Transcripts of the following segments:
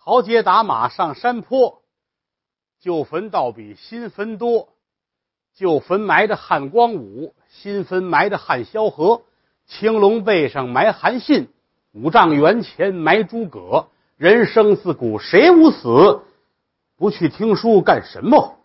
豪杰打马上山坡，旧坟倒比新坟多。旧坟埋着汉光武，新坟埋着汉萧何。青龙背上埋韩信，五丈原前埋诸葛。人生自古谁无死？不去听书干什么？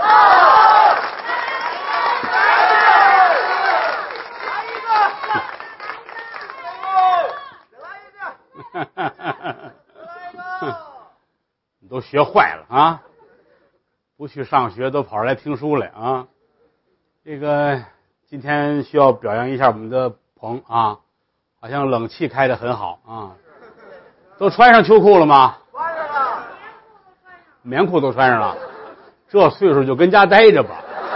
你都学坏了啊！不去上学都跑出来听书来啊！这个今天需要表扬一下我们的棚啊，好像冷气开得很好啊。都穿上秋裤了吗？ 穿上了。 棉裤都穿上了，这岁数就跟家待着吧。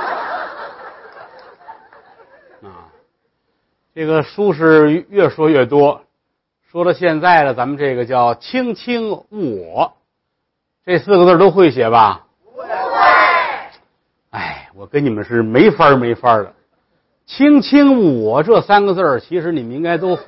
啊，这个书是越说越多，说到现在了，咱们这个叫卿卿勿我，这4个字都会写吧？ 不会。 哎，我跟你们是没法的。卿卿勿我这3个字，其实你们应该都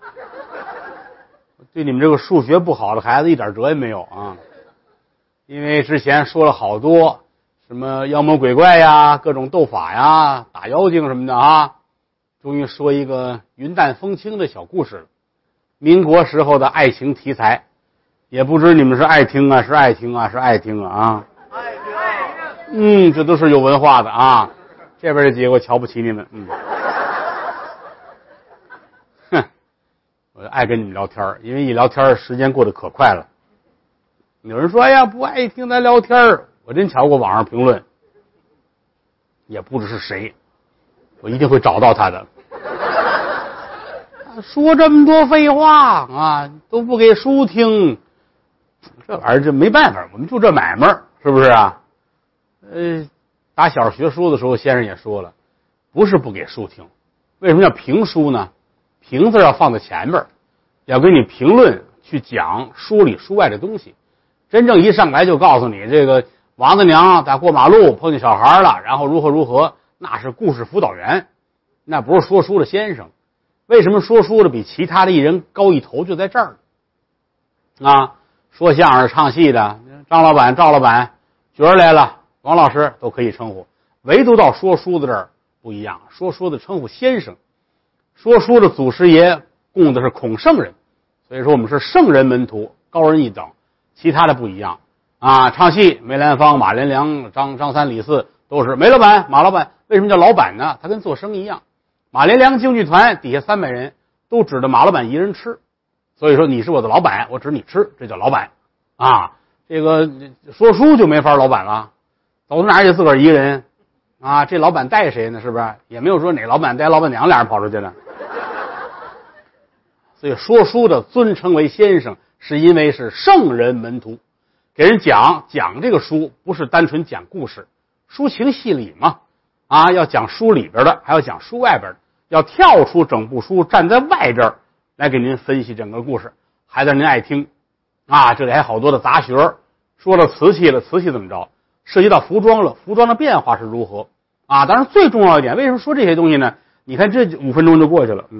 对你们这个数学不好的孩子一点辙也没有啊。因为之前说了好多什么妖魔鬼怪呀，各种斗法呀，打妖精什么的啊，终于说一个云淡风轻的小故事了。民国时候的爱情题材，也不知你们是爱听啊，是爱听啊，是爱听啊啊！ 爱听。 这都是有文化的啊。这边这几个我瞧不起你们，哼，我爱跟你们聊天，因为一聊天时间过得可快了。有人说哎呀不爱听咱聊天，我真瞧过网上评论，也不知是谁，我一定会找到他的。说这么多废话啊，都不给书听，这玩意儿这没办法，我们就这买卖，是不是啊？打小学书的时候，先生也说了，不是不给书听，为什么叫评书呢？评字要放在前面，要给你评论去讲书里书外的东西。真正一上来就告诉你这个王子娘在过马路碰见小孩了，然后如何，那是故事辅导员，那不是说书的先生。为什么说书的比其他的艺人高一头，就在这儿啊？说相声唱戏的张老板、赵老板、角儿来了，王老师都可以称呼，唯独到说书的这儿不一样，说书的称呼先生，说书的祖师爷供的是孔圣人，所以说我们是圣人门徒，高人一等。其他的不一样啊，唱戏梅兰芳、马连良、张三李四都是梅老板、马老板。为什么叫老板呢？他跟做生意一样。马连良京剧团底下300人都指着马老板一人吃，所以说你是我的老板，我指你吃，这叫老板啊。这个说书就没法老板了，走到哪儿也自个儿一个人啊，这老板带谁呢？是不是？也没有说哪老板带老板娘俩人跑出去了。所以说书的尊称为先生，是因为是圣人门徒，给人讲这个书不是单纯讲故事，抒情戏理嘛啊，要讲书里边的，还要讲书外边的，要跳出整部书，站在外边来给您分析整个故事，孩子您爱听啊。这里还好多的杂学，说到瓷器了，瓷器怎么着？涉及到服装了，服装的变化是如何啊？当然最重要一点，为什么说这些东西呢？你看这5分钟就过去了，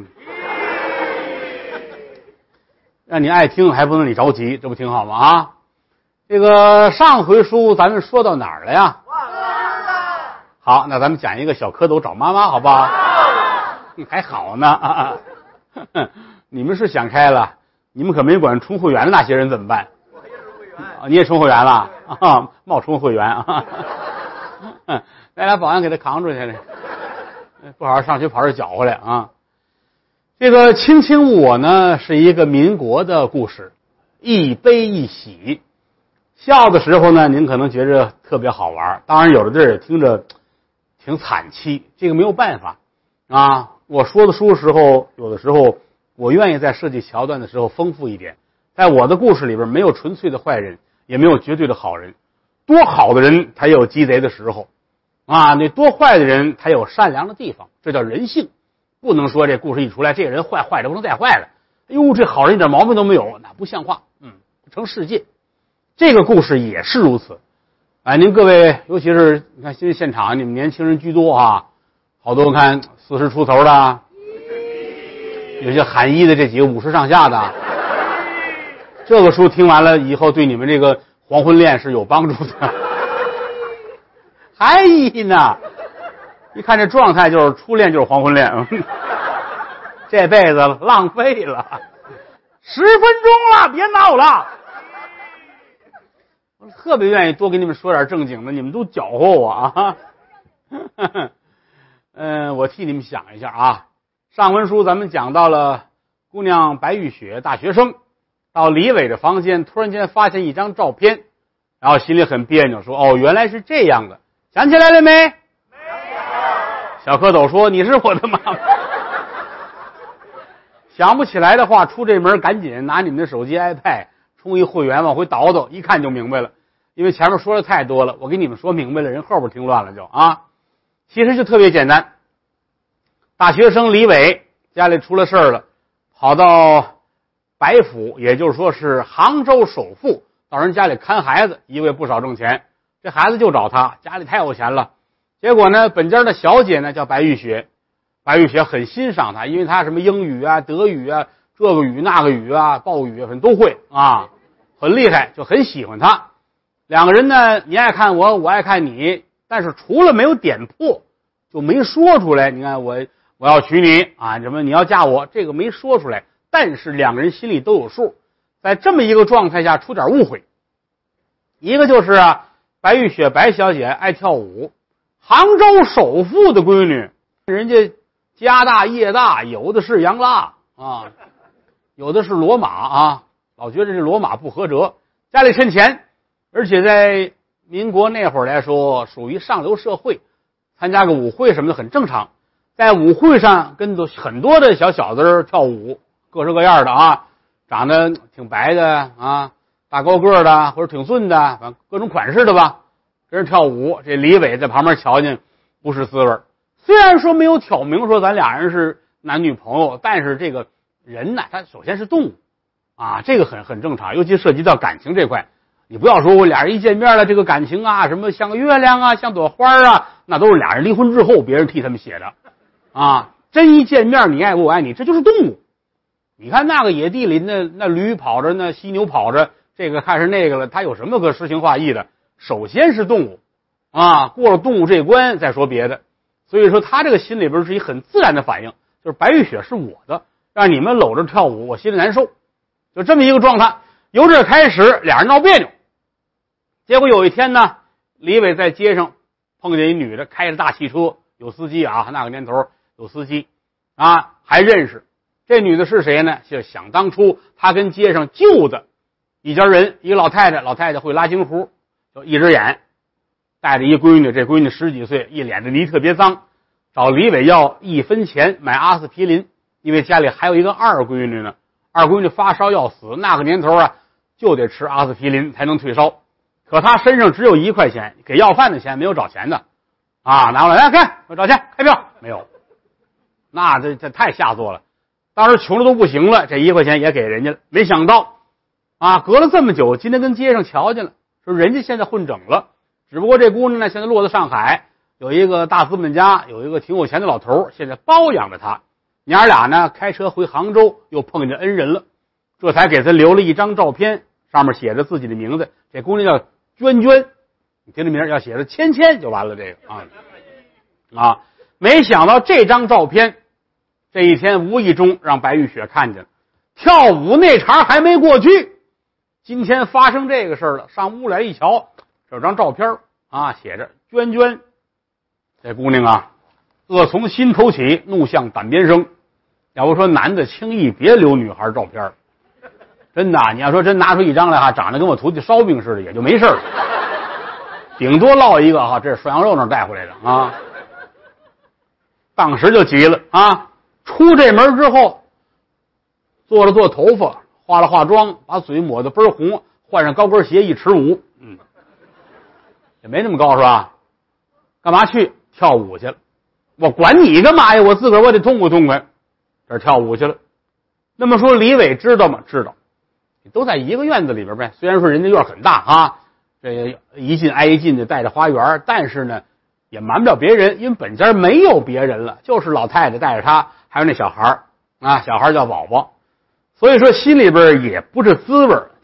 让你爱听还不能你着急，这不挺好吗？啊，这个上回书咱们说到哪儿了呀？好，那咱们讲一个小蝌蚪找妈妈，好不好？还好呢，你们是想开了，你们可没管充会员的那些人怎么办？ 我也是会员。 你也充会员了啊？冒充会员啊？来俩保安给他扛出去，不好好上学跑这搅和来啊！这个卿卿我呢是一个民国的故事，一悲一喜。笑的时候呢，您可能觉着特别好玩，当然有的地儿也听着挺惨凄，这个没有办法啊。我说的书的时候，有的时候我愿意在设计桥段的时候丰富一点。在我的故事里边，没有纯粹的坏人，也没有绝对的好人。多好的人他也有鸡贼的时候啊，那多坏的人他有善良的地方，这叫人性。不能说这故事一出来，这个人坏的不能再坏了，哎呦，这好人一点毛病都没有，那不像话，不成世界。这个故事也是如此。哎，您各位，尤其是你看现场，你们年轻人居多啊，好多看40出头的，有些喊1的，这几个50上下的， 这个书听完了以后，对你们这个黄昏恋是有帮助的。还一呢，一看这状态就是初恋就是黄昏恋，这辈子浪费了，10分钟了，别闹了。我特别愿意多给你们说点正经的，你们都搅和我啊。我替你们想一下啊。上文书咱们讲到了姑娘白玉雪大学生到李伟的房间，突然间发现一张照片，然后心里很别扭，说哦，原来是这样的。想起来了没？没有。小蝌蚪说你是我的妈妈。想不起来的话，出这门赶紧拿你们的手机 iPad 充一会员，往回倒倒，一看就明白了。因为前面说的太多了，我给你们说明白了，人后边听乱了就啊。其实就特别简单，大学生李伟家里出了事儿了，跑到白府，也就是说是杭州首富，到人家里看孩子，一个月不少挣钱。这孩子就找他，家里太有钱了。结果呢，本家的小姐呢叫白玉雪，白玉雪很欣赏他，因为他什么英语啊、德语啊、这个语那个语啊、鲍语啊，都会啊，很厉害，就很喜欢他。两个人呢，你爱看我，我爱看你，但是除了没有点破，就没说出来。你看我要娶你啊，什么你要嫁我，这个没说出来，但是两个人心里都有数。在这么一个状态下出点误会，一个就是啊，白玉雪白小姐爱跳舞，杭州首富的闺女，人家家大业大，有的是洋拉啊，有的是骡马啊，老觉得这骡马不合辙，家里趁钱，而且在民国那会儿来说，属于上流社会，参加个舞会什么的很正常。在舞会上跟很多的小小子跳舞，各式各样的啊，长得挺白的啊，大高个的或者挺顺的，反正各种款式的吧，跟人跳舞。这李伟在旁边瞧见不是滋味。虽然说没有挑明说咱俩人是男女朋友，但是这个人呢，他首先是动物啊，这个很正常，尤其涉及到感情这块。你不要说我俩人一见面了，这个感情啊，什么像个月亮啊，像朵花啊，那都是俩人离婚之后别人替他们写的啊。真一见面，你爱我，我爱你，这就是动物。你看那个野地里那驴跑着，那犀牛跑着，这个看是那个了，他有什么可诗情画意的？首先是动物啊，过了动物这关再说别的。所以说他这个心里边是一很自然的反应，就是白玉雪是我的，让你们搂着跳舞，我心里难受，就这么一个状态。由这开始，俩人闹别扭。结果有一天呢，李伟在街上碰见一女的，开着大汽车，有司机啊，那个年头有司机啊，还认识。这女的是谁呢？就想当初他跟街上旧的一家人，一个老太太，老太太会拉京胡，就一只眼，带着一闺女，这闺女10几岁，一脸的泥特别脏，找李伟要1分钱买阿司匹林，因为家里还有一个二闺女呢，二闺女发烧要死，那个年头啊，就得吃阿司匹林才能退烧。可他身上只有1块钱，给要饭的钱，没有找钱的啊！拿过来，看，我找钱，开票没有？那这太下作了。当时穷的都不行了，这1块钱也给人家了。没想到啊，隔了这么久，今天跟街上瞧见了，说人家现在混整了。只不过这姑娘呢，现在落在上海，有一个大资本家，有一个挺有钱的老头，现在包养着他。娘俩呢，开车回杭州，又碰见恩人了，这才给他留了一张照片，上面写着自己的名字。这姑娘叫娟娟，你听这名要写着芊芊就完了。这个啊，没想到这张照片，这一天无意中让白玉雪看见了。跳舞那茬还没过去，今天发生这个事儿了。上屋来一瞧，这有张照片啊，写着娟娟。这姑娘啊，恶从心头起，怒向胆边生。要不说男的轻易别留女孩照片，真的，你要说真拿出一张来哈，长得跟我徒弟烧饼似的，也就没事了，顶多落一个哈，这是涮羊肉那儿带回来的啊。当时就急了啊！出这门之后，做了做头发，化了化妆，把嘴抹得倍儿红，换上高跟鞋1尺5，也没那么高是吧？干嘛去跳舞去了？我管你干嘛呀？我自个儿我得痛快痛快，这跳舞去了。那么说李伟知道吗？知道，都在一个院子里边呗。虽然说人家院很大啊，这一进挨一进的带着花园，但是呢也瞒不了别人，因为本家没有别人了，就是老太太带着他，还有那小孩啊，小孩叫宝宝，所以说心里边也不是滋味，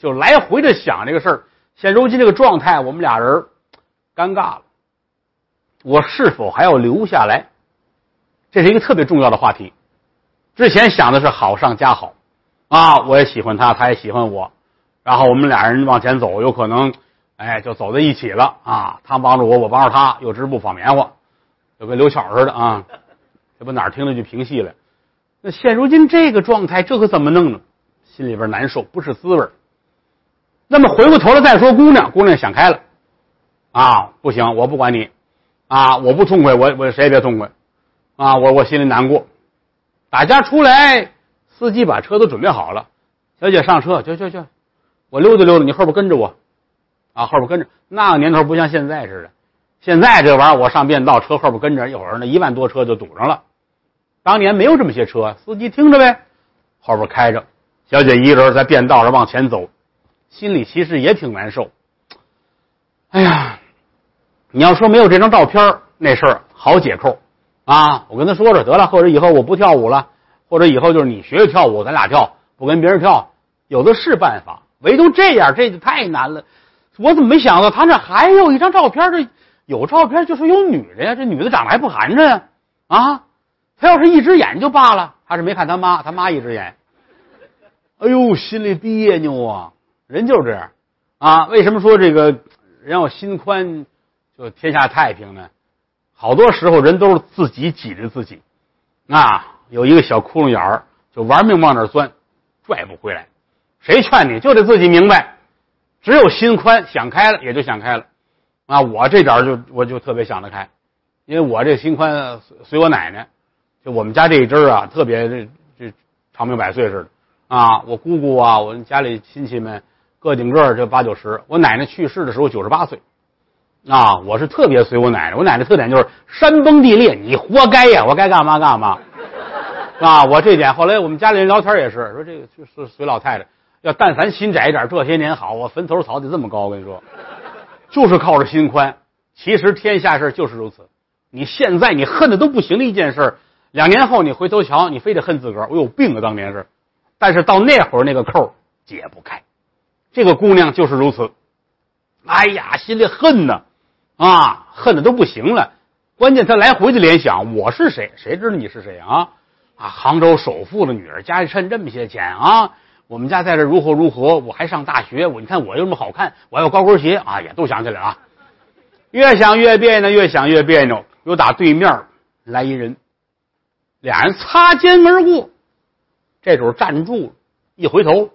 就来回的想这个事儿。现如今这个状态，我们俩人尴尬了，我是否还要留下来？这是一个特别重要的话题。之前想的是好上加好啊，我也喜欢他，他也喜欢我，然后我们俩人往前走，有可能就走在一起了啊，他帮着我，我帮着他，又织布纺棉花，就跟刘巧似的啊，这不哪儿听了句评戏来。那现如今这个状态，这可怎么弄呢？心里边难受，不是滋味。那么回过头来再说姑娘想开了啊，不行，我不管你啊，我不痛快，我谁也别痛快啊，我心里难过。打家出来，司机把车都准备好了，小姐上车，去，我溜达溜达，你后边跟着我啊，后边跟着。那个年头不像现在似的，现在这玩意儿我上便道，车后边跟着，一会儿那1万多车就堵上了。当年没有这么些车，司机听着呗，后边开着，小姐一个人在便道上往前走，心里其实也挺难受。哎呀，你要说没有这张照片，那事儿好解扣啊！我跟他说说得了，或者以后我不跳舞了，或者以后就是你学学跳舞，咱俩跳，不跟别人跳，有的是办法。唯独这样，这就太难了。我怎么没想到他这还有一张照片？这有照片就说有女的呀，这女的长得还不寒碜呀！啊，他要是一只眼就罢了，他是没看他妈一只眼。哎呦，心里别扭啊！人就是这样啊。为什么说这个人要心宽就天下太平呢？好多时候人都是自己挤着自己啊，有一个小窟窿眼儿，就玩命往那儿钻，拽不回来。谁劝你就得自己明白，只有心宽想开了也就想开了啊。我这点我就特别想得开，因为我这心宽随我奶奶，就我们家这一支啊，特别这长命百岁似的啊。我姑姑啊，我们家里亲戚们个顶个就80、90。我奶奶去世的时候98岁啊。我是特别随我奶奶，我奶奶特点就是山崩地裂，你活该呀，我该干嘛干嘛啊。我这点后来我们家里人聊天也是说，这个就是随老太太，要但凡心窄一点，这些年好，我坟头草得这么高。我跟你说，就是靠着心宽。其实天下事就是如此。你现在你恨的都不行的一件事，2年后你回头瞧，你非得恨自个儿，我有病啊！当年是，但是到那会儿那个扣解不开。这个姑娘就是如此。哎呀，心里恨呢啊，恨的都不行了。关键他来回的联想，我是谁？谁知道你是谁啊？啊，杭州首富的女儿，家里趁这么些钱啊。我们家在这如何，我还上大学，你看我有什么好看？我要高跟鞋啊，也都想起来了啊。越想越别扭，越想越别扭。又打对面来一人，俩人擦肩而过，这时候站住了，一回头，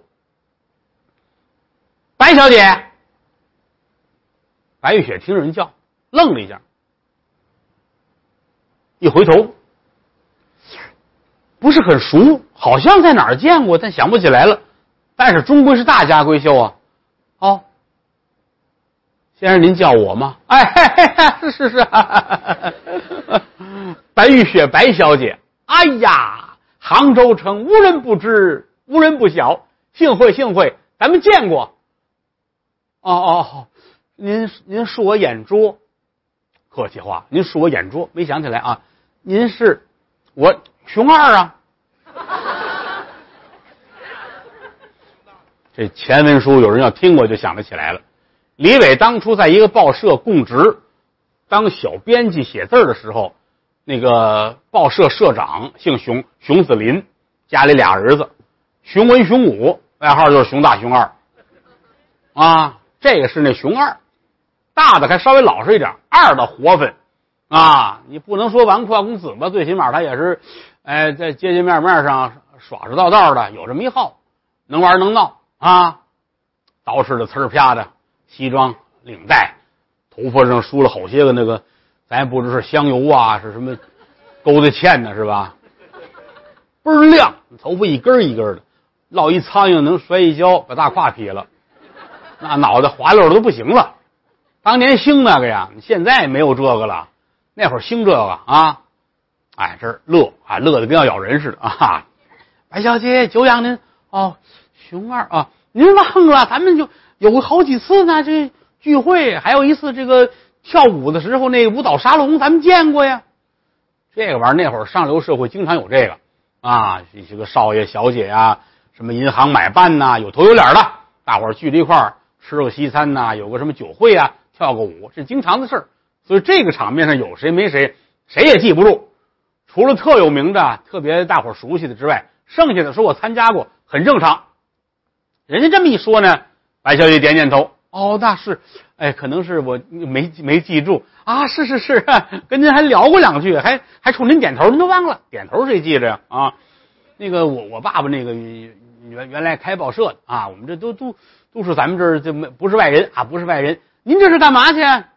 白小姐。白玉雪听人叫，愣了一下，一回头，不是很熟，好像在哪儿见过，但想不起来了。但是终归是大家闺秀啊。哦，先生您叫我吗？哎，是白玉雪白小姐。哎呀，杭州城无人不知，无人不晓，幸会，咱们见过。哦，您恕我眼拙，客气话，您恕我眼拙，没想起来啊。您是我熊二啊。这前文书有人要听过就想得起来了。李伟当初在一个报社供职，当小编辑写字的时候，那个报社社长姓熊，熊子林，家里俩儿子，熊文、熊武，外号就是熊大、熊二啊。这个是那熊二，大的还稍微老实一点，二的活分啊。你不能说纨绔公子吧，最起码他也是在街街面面上耍耍道道的，有这么一号，能玩能闹啊。捯饬的呲儿啪的西装领带，头发上梳了好些个那个，咱也不知是香油啊，是什么勾的芡呢，是吧？倍儿亮，头发一根一根的，落一苍蝇能摔一跤，把大胯劈了，那脑袋滑溜的都不行了。当年兴那个呀，现在没有这个了，那会儿兴这个啊。哎，这乐啊，乐的跟要咬人似的啊。白小姐，久仰您哦，熊二啊，您忘了，咱们就有好几次呢，这聚会，还有一次这个跳舞的时候，那个舞蹈沙龙，咱们见过呀。这个玩意儿那会儿上流社会经常有这个啊，这个少爷小姐呀，什么银行买办呐，有头有脸的大伙儿聚在一块儿吃个西餐呐，有个什么酒会啊，跳个舞，这经常的事儿。所以这个场面上有谁没谁，谁也记不住。除了特有名的、特别大伙儿熟悉的之外，剩下的说我参加过，很正常。人家这么一说呢，白小姐点点头，哦，那是，哎，可能是我没记住啊，是，跟您还聊过两句，还冲您点头，您都忘了，点头谁记着呀？啊，那个我爸爸那个原来开报社的啊，我们这都是咱们这儿就不是外人啊，不是外人。您这是干嘛去？啊，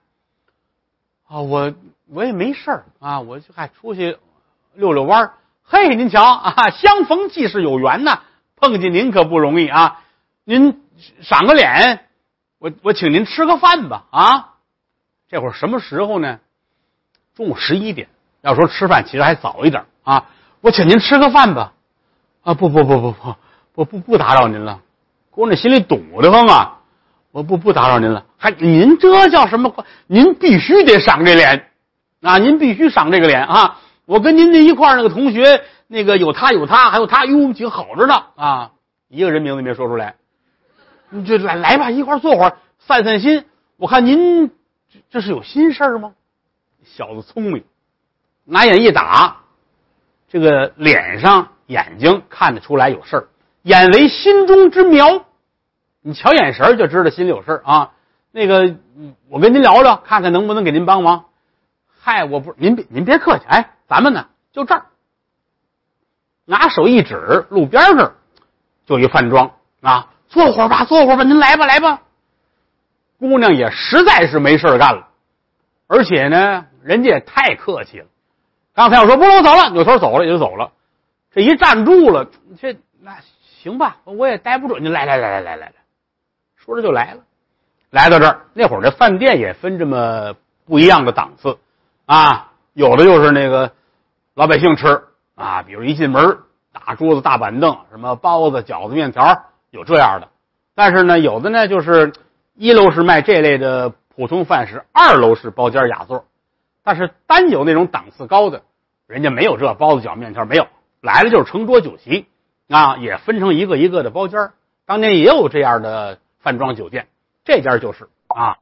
我也没事儿啊，我就还出去溜溜弯儿。嘿，您瞧啊，相逢即是有缘呐，碰见您可不容易啊。您赏个脸，我请您吃个饭吧啊。这会儿什么时候呢？中午11点。要说吃饭其实还早一点啊。我请您吃个饭吧。啊，不打扰您了。姑娘心里堵得慌啊。我不打扰您了。还您这叫什么？您必须得赏这脸啊！您必须赏这个脸啊！我跟您那一块儿那个同学，那个有他，还有他，哟，我们几个好着呢啊！一个人名字没说出来。你就来吧，一块儿坐会儿，散散心。我看您这是有心事儿吗？小子聪明，拿眼一打，这个脸上眼睛看得出来有事儿，眼为心中之苗。你瞧眼神就知道心里有事儿啊。那个，我跟您聊聊，看看能不能给您帮忙。嗨，我不，您别客气，哎，咱们呢就这儿，拿手一指，路边这儿就一饭庄啊，坐会儿吧，您来吧。姑娘也实在是没事干了，而且呢，人家也太客气了。刚才我说不了，我走了，扭头走了也就走了。这一站住了，那行吧，我也待不住，您来，说着就来了。来到这儿，那会儿这饭店也分这么不一样的档次啊，有的就是那个老百姓吃啊，比如一进门大桌子大板凳，什么包子饺子面条，有这样的。但是呢，有的呢就是1楼是卖这类的普通饭食，2楼是包间雅座。但是单有那种档次高的，人家没有这包子饺子面条，没有，来了就是成桌酒席啊，也分成一个一个的包间。当年也有这样的饭庄酒店，这家就是啊。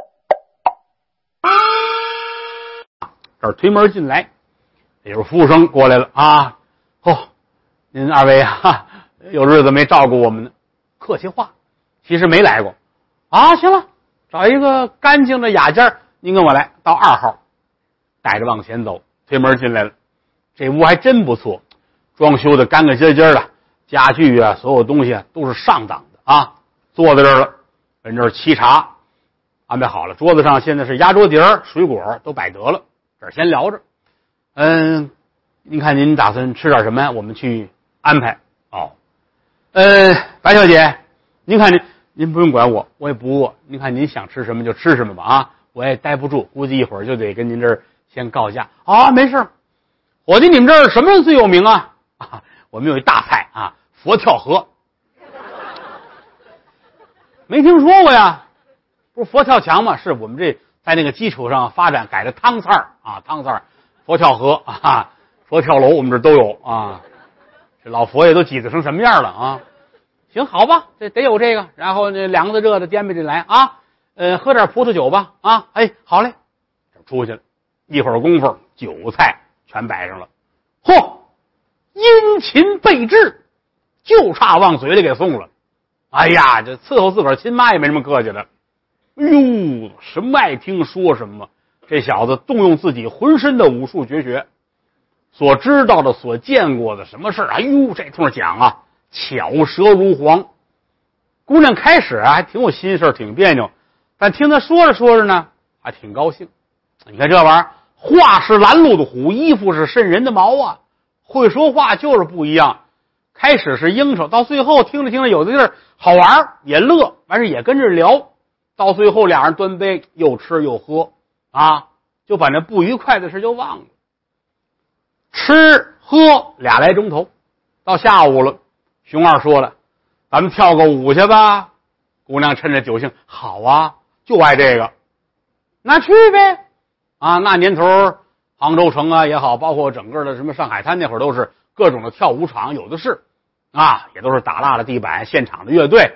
这儿推门进来，也是服务生过来了啊。您2位啊，有日子没照顾我们呢，客气话，其实没来过啊。行了，找一个干净的雅间，您跟我来到2号，带着往前走，推门进来了。这屋还真不错，装修的干干净净的，家具啊，所有东西啊都是上档的啊。坐在这儿了，跟这儿沏茶，安排好了，桌子上现在是压桌碟儿，水果都摆得了。这儿先聊着，您看您打算吃点什么呀？我们去安排。白小姐，您看您不用管我，我也不饿。您看您想吃什么就吃什么吧啊，我也待不住，估计一会儿就得跟您这儿先告假啊。没事，伙计，你们这儿什么人最有名啊？我们有一大菜啊，佛跳河。没听说过呀？不是佛跳墙吗？是我们这在那个基础上发展改的汤菜啊，汤菜佛跳河啊，佛跳楼我们这都有啊。这老佛爷都挤得成什么样了啊？行，好吧，这得有这个，然后这凉的热的颠杯进来啊，喝点葡萄酒吧啊，哎，好嘞，这出去了，一会儿功夫，酒菜全摆上了，嚯，殷勤备至，就差往嘴里给送了。哎呀，这伺候自个儿亲妈也没什么客气的。哎呦，什么爱听说什么，这小子动用自己浑身的武术绝学，所知道的所见过的什么事儿，哎呦，这通讲啊，巧舌如簧。姑娘开始啊还挺有心事，挺别扭，但听他说着说着呢还挺高兴。你看这玩意儿，话是拦路的虎，衣服是渗人的毛啊，会说话就是不一样。开始是应酬，到最后听着听着有的地儿好玩也乐，完事也跟着聊，到最后俩人端杯又吃又喝啊，就把那不愉快的事就忘了。吃喝2来钟头，到下午了，熊二说了，咱们跳个舞去吧。姑娘趁着酒兴，好啊，就爱这个，那去呗啊。那年头杭州城啊也好，包括整个的什么上海滩那会儿都是各种的跳舞场，有的是啊，也都是打蜡的地板，现场的乐队，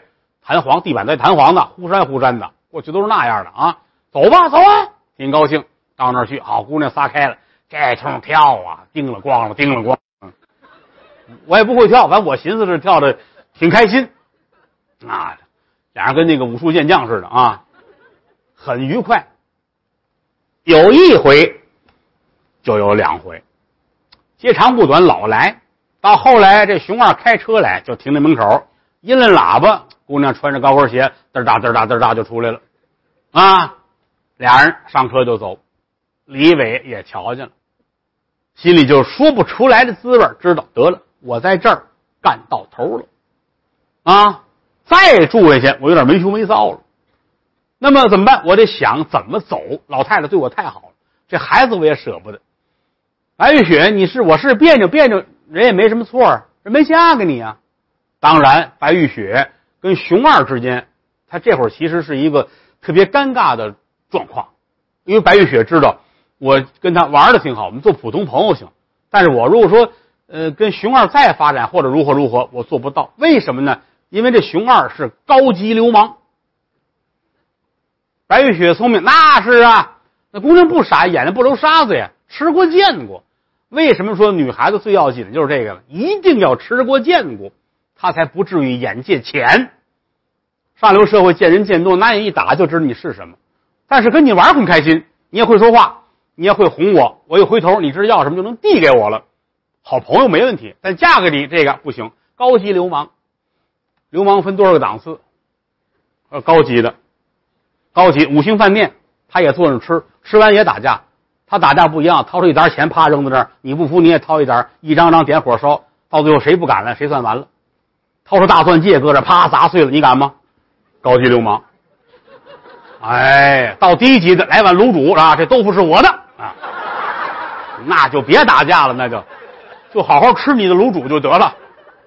弹簧，地板带弹簧的，忽闪忽闪的，过去都是那样的啊。走吧，走啊，挺高兴。到那儿去，好姑娘撒开了，这通跳啊，叮了咣了，叮了咣。我也不会跳，反正我寻思是跳的挺开心啊，俩人跟那个武术健将似的啊，很愉快。有一回，就有两回，接长不短，老来。到后来，这熊二开车来，就停在门口，一摁喇叭，姑娘穿着高跟鞋，嘚哒嘚哒嘚哒就出来了，啊，俩人上车就走。李伟也瞧见了，心里就说不出来的滋味，知道得了，我在这儿干到头了，啊，再住下去，我有点没羞没臊了。那么怎么办？我得想怎么走。老太太对我太好了，这孩子我也舍不得。白玉雪，我是别扭，人也没什么错啊，人没嫁给你啊。当然，白玉雪跟熊二之间，他这会儿其实是一个特别尴尬的状况，因为白玉雪知道我跟他玩的挺好，我们做普通朋友行，但是我如果说跟熊二再发展或者如何，我做不到。为什么呢？因为这熊二是高级流氓。白玉雪聪明，那是啊，那姑娘不傻，眼睛不揉沙子呀，吃过见过。为什么说女孩子最要紧的就是这个了？一定要吃过见过，她才不至于眼界浅。上流社会见人见多，拿眼一打就知道你是什么。但是跟你玩很开心，你也会说话，你也会哄我，我一回头你知道要什么就能递给我了，好朋友没问题。但嫁给你这个不行，高级流氓。流氓分多少个档次？高级的，高级5星饭店，他也坐那吃，吃完也打架。他打架不一样，掏出一沓钱，啪扔在这儿，你不服你也掏一沓，一张张点火烧，到最后谁不敢了，谁算完了。掏出大钻戒搁这，啪砸碎了，你敢吗？高级流氓。哎，到低级的来碗卤煮啊，这豆腐是我的啊，那就别打架了，那就好好吃你的卤煮就得了。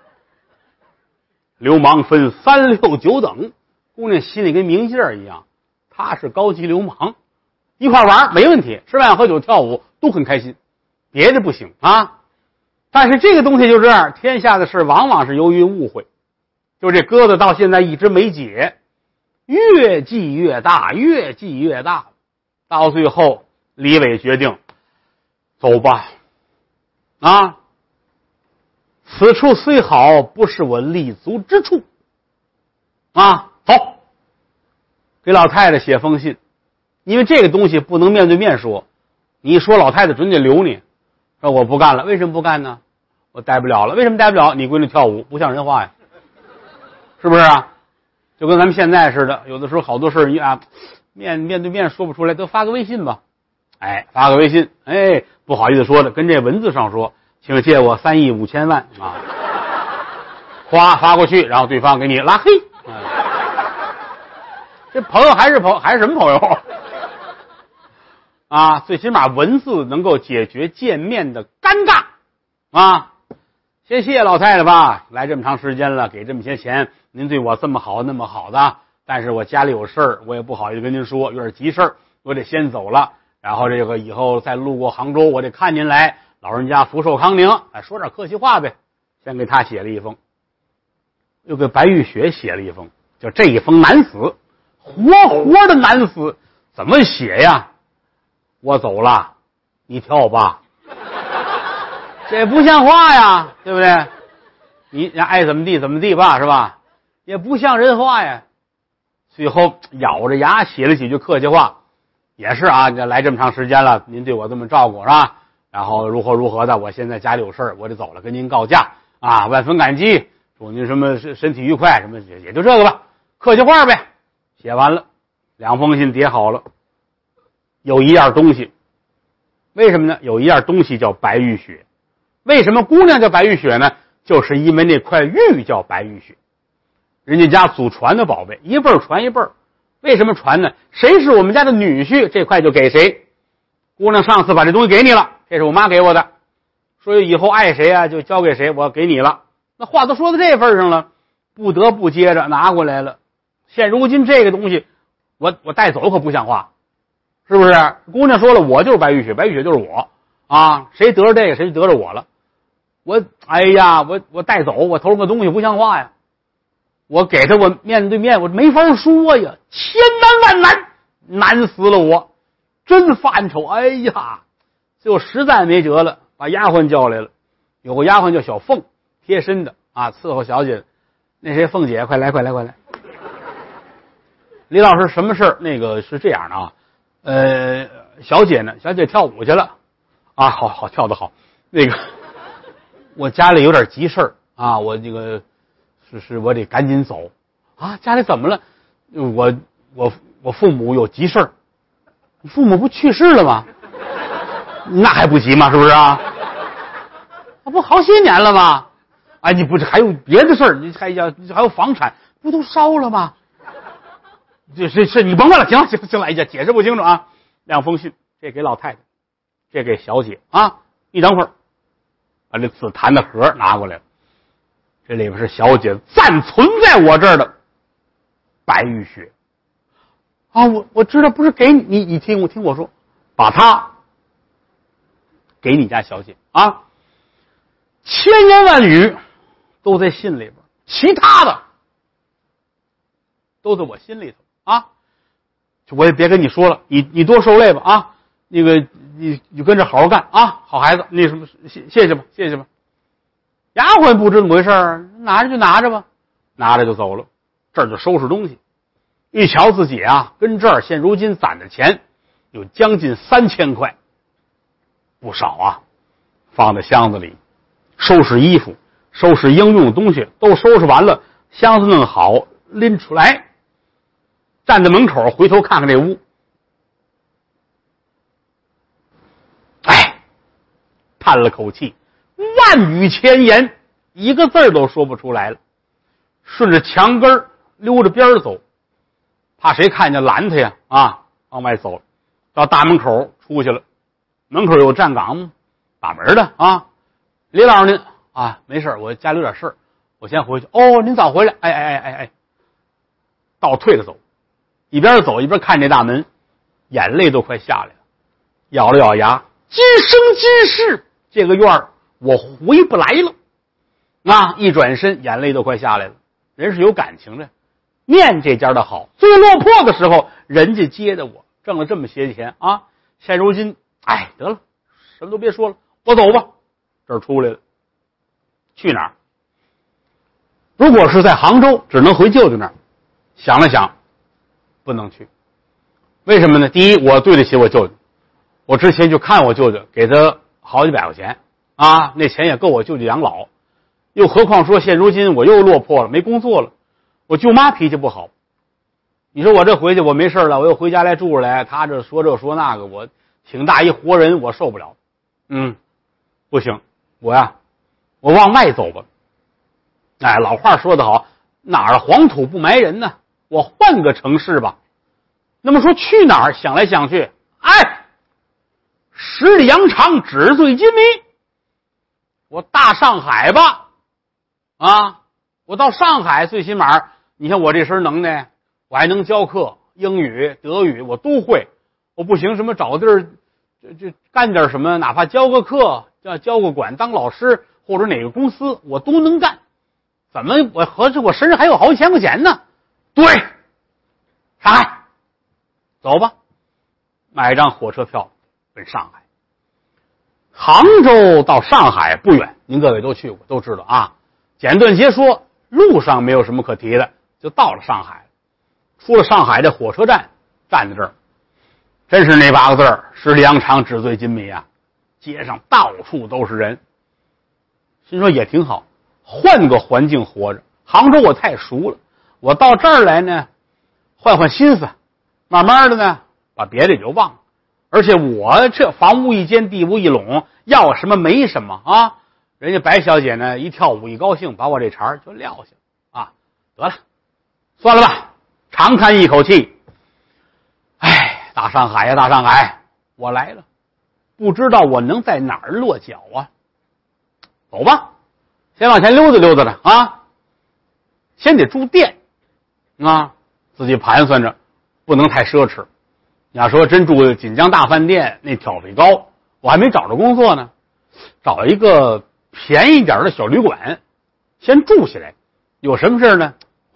流氓分3、6、9等，姑娘心里跟明镜一样，他是高级流氓，一块玩没问题，吃饭喝酒跳舞都很开心，别的不行啊。但是这个东西就这样，天下的事往往是由于误会，就这鸽子到现在一直没解，越系越大，越系越大，到最后李伟决定走吧，啊，此处虽好，不是我立足之处，啊，走，给老太太写封信，因为这个东西不能面对面说，你一说老太太准得留你，说我不干了，为什么不干呢？我待不了了，为什么待不了？你闺女跳舞不像人话呀，是不是啊？就跟咱们现在似的，有的时候好多事儿啊，面对面说不出来，都发个微信吧。哎，发个微信，哎，不好意思说的，跟这文字上说，请借我3亿5千万啊，发过去，然后对方给你拉黑。这朋友还是什么朋友啊？最起码文字能够解决见面的尴尬啊。先谢谢老太太吧，来这么长时间了，给这么些钱，您对我这么好那么好的，但是我家里有事儿，我也不好意思跟您说，有点急事儿，我得先走了。然后这个以后再路过杭州，我得看您来，老人家福寿康宁，哎，说点客气话呗。先给他写了一封，又给白玉雪写了一封，就这一封难死，活的难死，怎么写呀？我走了，你跳吧。这不像话呀，对不对？你爱怎么地怎么地吧，是吧？也不像人话呀。最后咬着牙写了几句客气话，也是啊，来这么长时间了，您对我这么照顾是吧？然后如何的，我现在家里有事儿，我得走了，跟您告假啊，万分感激，祝您什么身体愉快，什么也就这个吧，客气话呗。写完了，2封信叠好了，有一样东西，为什么呢？有一样东西叫白玉雪。为什么姑娘叫白玉雪呢？就是因为那块玉叫白玉雪，人家家祖传的宝贝，一辈儿传一辈儿。为什么传呢？谁是我们家的女婿，这块就给谁。姑娘上次把这东西给你了，这是我妈给我的，所以以后爱谁啊就交给谁，我给你了。那话都说到这份上了，不得不接着拿过来了。现如今这个东西我带走可不像话，是不是？姑娘说了，我就是白玉雪，白玉雪就是我啊，谁得着这个谁就得着我了。哎呀，我带走，我偷什么东西不像话呀。 我给他，我面对面，我没法说呀，千难万难，难死了我，真犯愁。哎呀，最后实在没辙了，把丫鬟叫来了。有个丫鬟叫小凤，贴身的啊，伺候小姐。那谁，凤姐，快来！李老师，什么事儿？那个是这样的啊，小姐呢？小姐跳舞去了啊，好，跳得好。那个我家里有点急事儿啊，我这个是我得赶紧走啊。家里怎么了？我父母有急事儿。你父母不去世了吗？那还不急吗？是不是啊？不好些年了吗？哎，你不是还有别的事儿？你还有房产，不都烧了吗？这你甭问了，行了，哎呀，解释不清楚啊。2封信，这给老太太，这给小姐啊。你等会儿，把这紫檀的盒拿过来了，这里边是小姐暂存在我这儿的白玉雪啊。我知道，不是给你，你听我说，把它给你家小姐啊。千言万语都在信里边，其他的都在我心里头啊。我也别跟你说了，你多受累吧啊。那个你跟着好好干啊，好孩子。那什么，谢谢吧。丫鬟不知怎么回事，拿着就拿着吧，拿着就走了。这儿就收拾东西，一瞧自己啊，跟这儿现如今攒的钱有将近3000块，不少啊，放在箱子里。收拾衣服，收拾应用的东西都收拾完了，箱子弄好，拎出来，站在门口回头看看这屋。哎，叹了口气，万语千言，一个字都说不出来了。顺着墙根溜着边走，怕谁看见拦他呀啊，往外走，到大门口出去了。门口有站岗把门的啊。李老师您啊，没事，我家里有点事儿，我先回去。哦，您早回来。哎，倒退着走，一边走一边看这大门，眼泪都快下来了，咬了咬牙，今生今世这个院儿我回不来了啊！一转身，眼泪都快下来了。人是有感情的，念这家的好，最落魄的时候人家接的我，挣了这么些钱啊，现如今哎得了，什么都别说了，我走吧。这儿出来了，去哪儿？如果是在杭州，只能回舅舅那儿。想了想，不能去。为什么呢？第一，我对得起我舅舅，我之前就看我舅舅，给他好几百块钱啊，那钱也够我舅舅养老。又何况说现如今我又落魄了，没工作了，我舅妈脾气不好。你说我这回去我没事了，我又回家来住着来，他这说那个，我挺大一活人，我受不了。不行。我往外走吧。哎，老话说得好，哪儿黄土不埋人呢？我换个城市吧。那么说去哪儿？想来想去，哎，十里洋场，纸醉金迷。我大上海吧，啊，我到上海，最起码你看我这身能耐，我还能教课，英语、德语我都会。我不行，什么找地儿就干点什么，哪怕教个课。教个馆当老师或者哪个公司我都能干，怎么我合着我身上还有好几千块钱呢？对，上海，走吧，买一张火车票奔上海。杭州到上海不远，您各位都去过，都知道啊。简短截说，路上没有什么可提的，就到了上海。出了上海这火车站，站在这儿，真是那8个字儿：十里洋场，纸醉金迷啊。街上到处都是人，心说也挺好，换个环境活着。杭州我太熟了，我到这儿来呢，换心思，慢慢的呢，把别的也就忘了。而且我这房屋一间，地无一垄，要什么没什么啊。人家白小姐呢，一跳舞一高兴，把我这茬就撂下啊，得了，算了吧，长叹一口气。哎，大上海呀，大上海，我来了。不知道我能在哪儿落脚啊？走吧，先往前溜达溜达着啊，先得住店啊，自己盘算着，不能太奢侈。你要说真住锦江大饭店，那挑费高，我还没找着工作呢，找一个便宜点的小旅馆，先住下来。有什么事呢？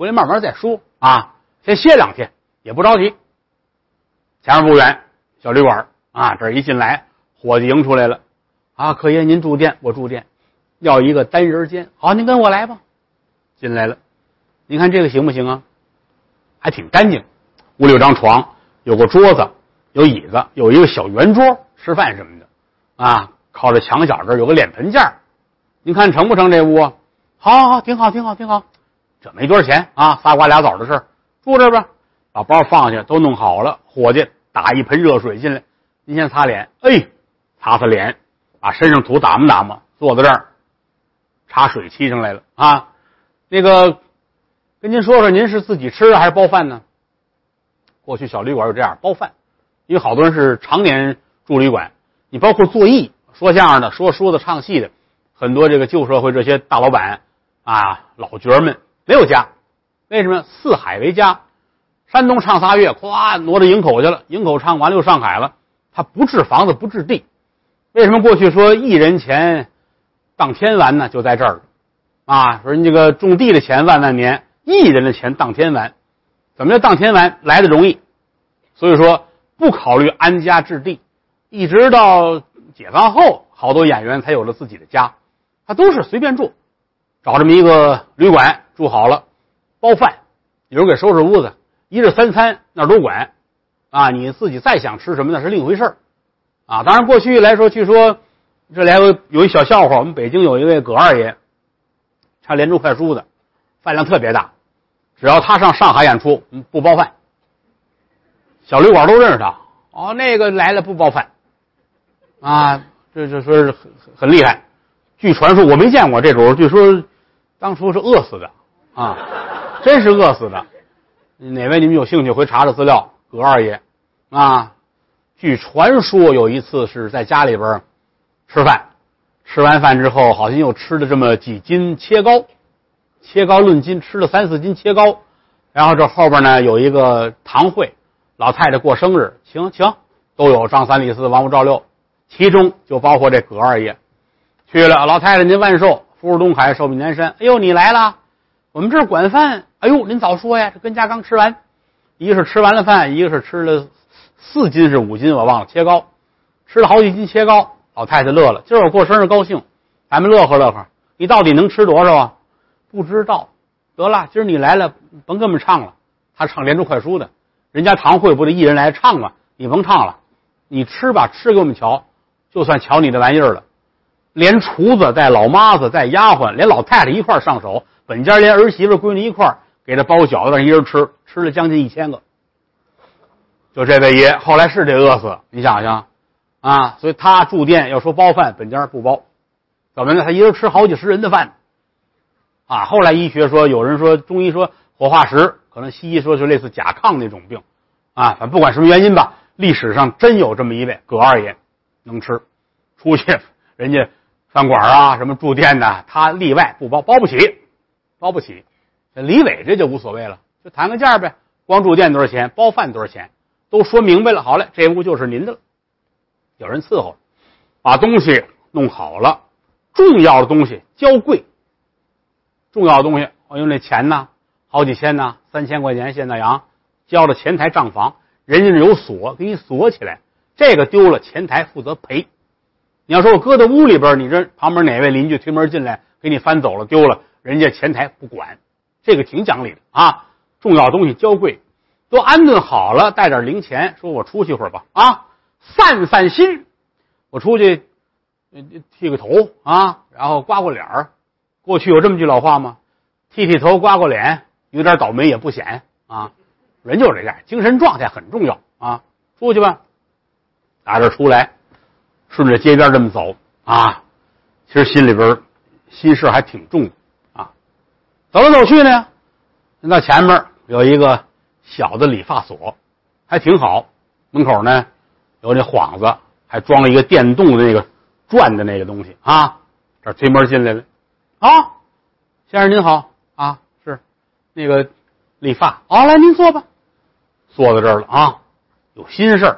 回来慢慢再说啊，先歇2天，也不着急。前面不远，小旅馆啊，这一进来，伙计迎出来了啊，客爷您住店，我住店，要一个单人间。好，您跟我来吧。进来了，您看这个行不行啊？还挺干净，屋里有张床，有个桌子，有椅子，有一个小圆桌，吃饭什么的啊，靠着墙角这儿有个脸盆架，您看成不成这屋啊？好，挺好。这没多少钱啊，仨瓜俩枣的事儿，住这吧。把包放下，都弄好了。伙计打一盆热水进来，您先擦脸，擦脸，把身上土打磨，坐在这儿，茶水沏上来了啊。那个，跟您说说，您是自己吃还是包饭呢？过去小旅馆有这样包饭，因为好多人是常年住旅馆，你包括做艺、说相声的、说书的、唱戏的，很多这个旧社会这些大老板啊、老角儿们没有家，为什么？四海为家。山东唱仨月，咵挪到营口去了，营口唱完了又上海了，他不置房子不置地。为什么过去说一人钱当天完呢？就在这儿了啊！说你这个种地的钱万万年，一人的钱当天完。怎么叫当天完？来的容易，所以说不考虑安家置地，一直到解放后，好多演员才有了自己的家，他都是随便住，找这么一个旅馆住好了，包饭，有人给收拾屋子。一日三餐那儿都管啊，你自己再想吃什么那是另一回事啊。当然过去来说，据说这里还有一小笑话，我们北京有一位葛二爷，唱连珠快书的，饭量特别大，只要他上上海演出，不包饭，小旅馆都认识他。哦，那个来了不包饭啊，这说是很厉害。据传说我没见过这种，据说当初是饿死的啊，真是饿死的。哪位你们有兴趣回查查资料？葛二爷啊，据传说有一次是在家里边吃饭，吃完饭之后好像又吃了这么几斤切糕，切糕论斤吃了3、4斤切糕，然后这后边呢有一个堂会，老太太过生日，请都有张三李四王五赵六，其中就包括这葛二爷去了。老太太您万寿，福如东海，寿比南山。哎呦你来了，我们这儿管饭。哎呦，您早说呀！这跟家刚吃完，一个是吃完了饭，一个是吃了4斤是5斤，我忘了切糕，吃了好几斤切糕。老太太乐了，今儿我过生日高兴，咱们乐呵。你到底能吃多少啊？不知道。得了，今儿你来了，甭跟我们唱了。他唱连珠快书的，人家堂会不得一人来唱吗？你甭唱了，你吃吧，吃给我们瞧，就算瞧你的玩意儿了。连厨子带老妈子带丫鬟，连老太太一块上手，本家连儿媳妇闺女一块给他包饺子，让一人吃了将近1000个。就这位爷后来是得饿死，你想想啊！所以他住店要说包饭，本家不包，怎么呢？他一人吃好几10人的饭啊！后来医学说，有人说中医说活化石，可能西医说是类似甲亢那种病啊。反正不管什么原因吧，历史上真有这么一位葛二爷能吃，出去人家饭馆啊什么住店的，他例外不包，包不起。李伟这就无所谓了，就谈个价呗，光住店多少钱，包饭多少钱，都说明白了。好嘞，这屋就是您的了。有人伺候，把东西弄好了，重要的东西交柜。重要的东西，我用那钱呢，好几千呢，3000块钱现在洋，交到前台账房，人家有锁，给你锁起来。这个丢了，前台负责赔。你要说我搁在屋里边，你这旁边哪位邻居推门进来给你翻走了丢了，人家前台不管。这个挺讲理的啊，重要东西交柜，都安顿好了，带点零钱，说我出去会儿吧啊，散心，我出去剃个头啊，然后刮过脸儿。过去有这么句老话吗？剃头刮过脸，有点倒霉也不显啊。人就是这样，精神状态很重要啊。出去吧，打这出来，顺着街边这么走啊，其实心里边心事还挺重的。走来走去呢，到前面有一个小的理发所，还挺好。门口呢有那幌子，还装了一个电动的那个转的那个东西啊。这推门进来了，啊，先生您好啊，是那个理发，来您坐吧，坐在这儿了啊，有心事儿。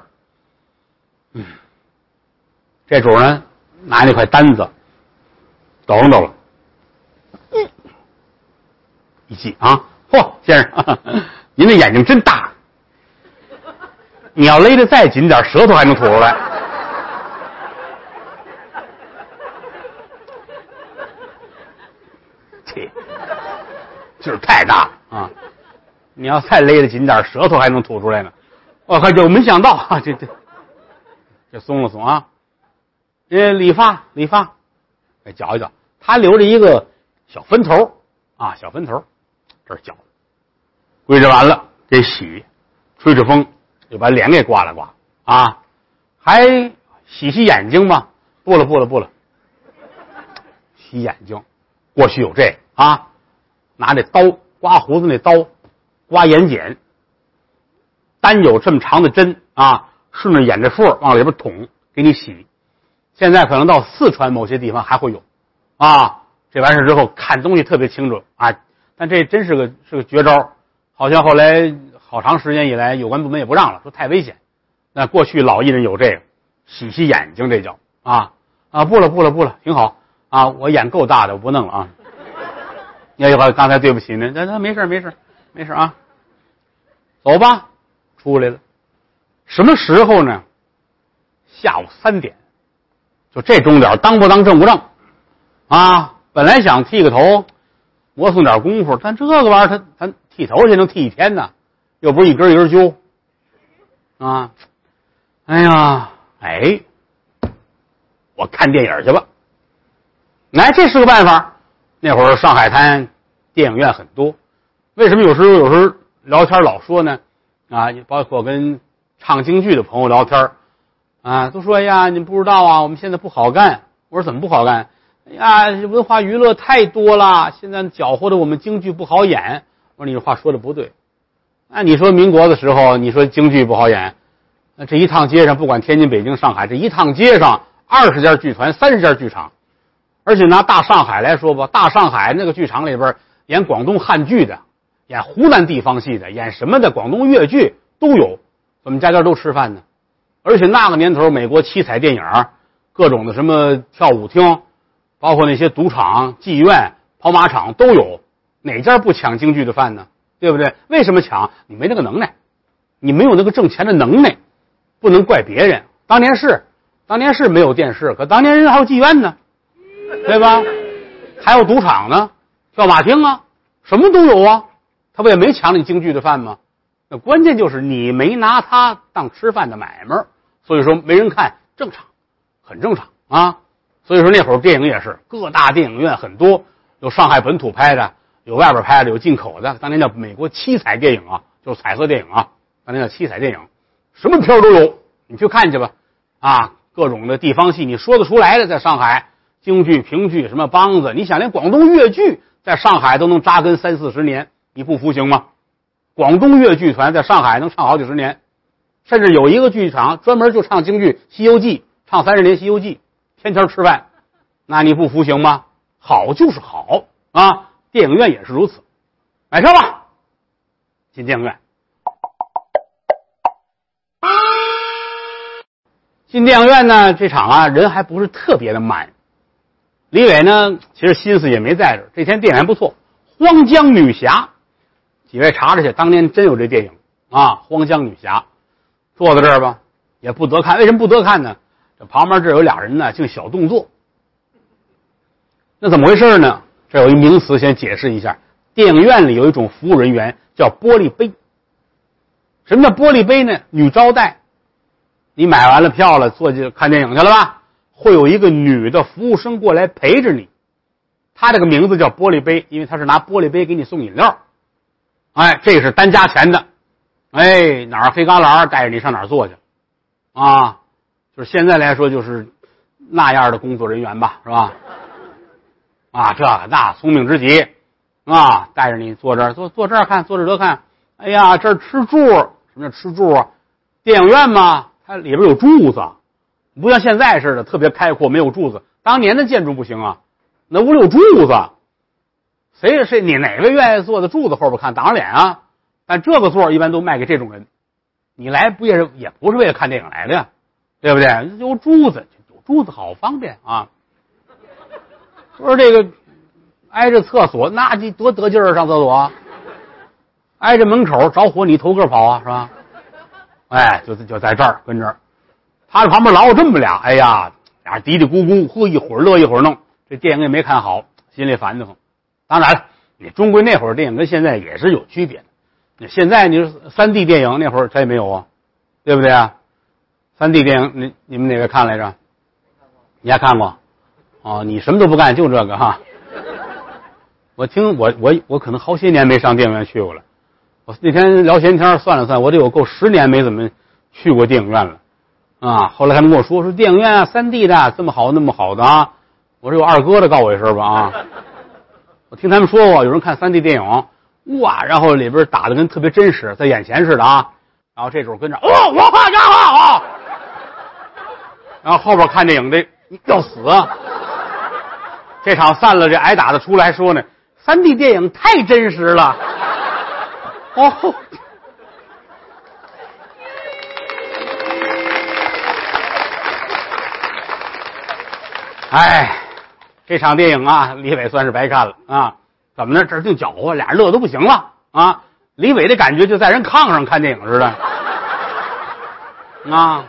这主呢拿那块单子抖了。一记啊， 嚯，先生，您的眼睛真大，你要勒得再紧点，舌头还能吐出来。这劲儿太大啊！你要再勒得紧点，舌头还能吐出来呢。我可就没想到啊，这松了松啊。理发，搅一搅，他留着一个小分头啊，小分头，这儿搅，归置完了给洗，吹吹风，就把脸给刮了刮啊，还洗眼睛吗？不了，洗眼睛，过去有这啊，拿这刀刮胡子那刀，刮眼睑，单有这么长的针啊，顺着眼这缝往里边捅，给你洗。现在可能到四川某些地方还会有，啊，这完事之后看东西特别清楚啊，但这真是个绝招，好像后来好长时间以来有关部门也不让了，说太危险。那过去老艺人有这个洗眼睛，这叫不了，挺好啊，我眼够大的，我不弄了啊。刚才对不起呢，那没事啊，走吧，出来了，什么时候呢？下午3点。就这钟点当不当正不正啊？本来想剃个头，磨蹭点功夫，但这个玩意儿他剃头去能剃1天呢，又不是一根一根揪啊！我看电影去吧。这是个办法。那会儿上海滩电影院很多，为什么有时候聊天老说呢？啊，包括跟唱京剧的朋友聊天啊，都说你不知道啊，我们现在不好干。我说怎么不好干？文化娱乐太多了，现在搅和的我们京剧不好演。我说你这话说的不对。你说民国的时候，你说京剧不好演，那这一趟街上，不管天津、北京、上海，这一趟街上20家剧团、30家剧场，而且拿大上海来说吧，大上海那个剧场里边演广东汉剧的，演湖南地方戏的，演什么的广东粤剧都有，我们家都吃饭呢。而且那个年头，美国七彩电影，各种的什么跳舞厅，包括那些赌场、妓院、跑马场都有，哪家不抢京剧的饭呢？对不对？为什么抢？你没那个能耐，你没有那个挣钱的能耐，不能怪别人。当年是没有电视，可当年人还有妓院呢，对吧？还有赌场呢，跳马厅啊，什么都有啊，他不也没抢你京剧的饭吗？那关键就是你没拿它当吃饭的买卖，所以说没人看，正常，很正常啊。所以说那会儿电影也是各大电影院很多，有上海本土拍的，有外边拍的，有进口的。当年叫美国七彩电影啊，就是彩色电影啊，当年叫七彩电影，什么片都有，你去看去吧。各种的地方戏你说得出来的，在上海京剧、评剧、什么梆子，你想连广东粤剧在上海都能扎根30-40年，你不服行吗？广东粤剧团在上海能唱好几十年，甚至有一个剧场专门就唱京剧《西游记》，唱30年《西游记》，天天吃饭，那你不服行吗？好就是好啊！电影院也是如此。买车吧，进电影院。进电影院呢，这场人还不是特别的满。李伟呢，其实心思也没在这儿。这天电影还不错，《荒江女侠》。几位查查去，当年真有这电影啊，《荒江女侠》。坐在这儿吧，也不得看。为什么不得看呢？这旁边这有俩人呢，净小动作。那怎么回事呢？这有一名词先解释一下。电影院里有一种服务人员叫玻璃杯。什么叫玻璃杯呢？女招待。你买完了票了，坐进看电影去了吧？会有一个女的服务生过来陪着你。她这个名字叫玻璃杯，因为她是拿玻璃杯给你送饮料。这是单加钱的。哪儿黑旮旯带着你上哪儿坐去啊？就是现在来说就是那样的工作人员吧，是吧？这个那聪明之极啊，带着你坐这儿坐这儿看，坐这儿得看。这儿吃住，什么叫吃住啊？电影院嘛，它里边有柱子，不像现在似的特别开阔，没有柱子。当年的建筑不行啊，那屋里有柱子，谁你哪位愿意坐在柱子后边看，挡着脸啊？但这个座一般都卖给这种人，你来不也不是为了看电影来的呀，对不对？有柱子好方便啊。说这个挨着厕所，那你多得劲儿上厕所挨着门口着火，你头个跑啊，是吧？哎，就在这儿跟这儿，他旁边老有这么俩，哎呀，俩嘀嘀咕咕，喝一会儿乐一会儿弄，这电影也没看好，心里烦得慌。当然了，你终归那会儿电影跟现在也是有区别的。现在你说3D 电影那会儿它也没有啊，对不对啊？3D 电影你们哪个看来着？你还看过？哦，你什么都不干就这个哈。我听我可能好些年没上电影院去过了。我那天聊闲天算了算，我得有够10年没怎么去过电影院了啊。后来他们跟我说电影院啊3D 的这么好那么好的啊，我说有二哥的告我一声吧啊。我听他们说过有人看3D 电影，哇，然后里边打的跟特别真实，在眼前似的啊。然后这种跟着我好家伙啊，然后后边看电影的要死啊。这场散了，这挨打的出来说呢，3D 电影太真实了。哦，哎，这场电影啊，李伟算是白看了啊！怎么呢？这就搅和，俩人乐都不行了啊！李伟的感觉就在人炕上看电影似的啊，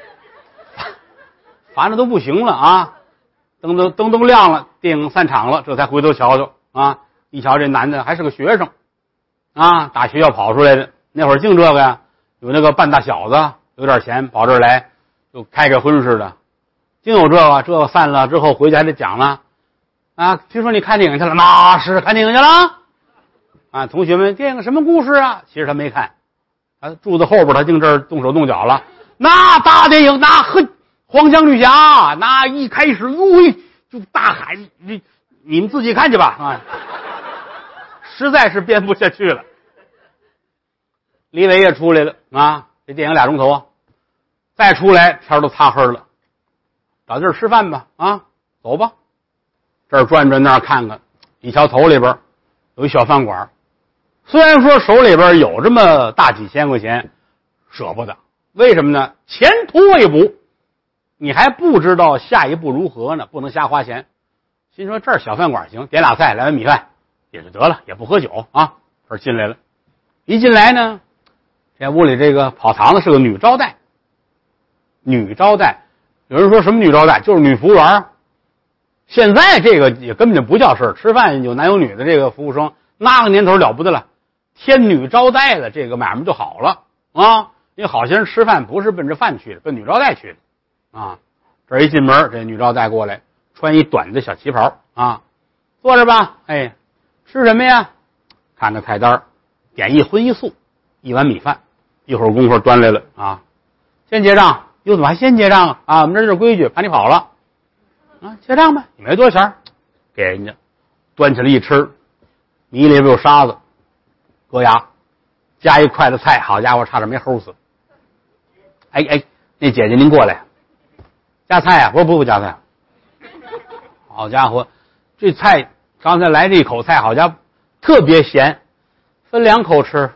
烦的都不行了啊！灯亮了，电影散场了，这才回头瞧瞧啊！一瞧这男的还是个学生啊，打学校跑出来的，那会儿净这个呀，有那个半大小子有点钱跑这儿来，就开个荤似的，净有这个散了之后回去还得讲了啊。听说你看电影去了？那是看电影去了啊。同学们，电影什么故事啊？其实他没看，他住在后边，他净这儿动手动脚了。那大电影，那黄香女侠，那一开始就大喊你们自己看去吧啊！实在是编不下去了。李伟也出来了啊，这电影2钟头啊，再出来天都擦黑了，找地儿吃饭吧啊，走吧。这儿转转那儿看看，一瞧头里边有一小饭馆，虽然说手里边有这么大几千块钱，舍不得，为什么呢？前途未卜，你还不知道下一步如何呢，不能瞎花钱。心说这儿小饭馆行，点俩菜，来碗米饭也就得了，也不喝酒啊。这儿进来了，一进来呢，这屋里这个跑堂的是个女招待。女招待，有人说什么女招待？就是女服务员。现在这个也根本就不叫事儿，吃饭有男有女的这个服务生，那个年头了不得了，添女招待了，这个买卖就好了啊。因为好些人吃饭不是奔着饭去的，奔女招待去的啊。这一进门，这女招待过来，穿一短的小旗袍啊，坐着吧，哎，吃什么呀？看着菜单，点一荤一素，一碗米饭，一会儿功夫端来了啊。先结账，哟，怎么还先结账啊？我们这是规矩，怕你跑了啊，结账吧，你没多少钱，给人家端起来一吃，米里边有沙子，搁牙，加一筷子菜，好家伙，差点没齁死。哎，那姐姐您过来，加菜啊？不加菜。好家伙，这菜刚才来这一口菜，好家伙，特别咸，分2口吃。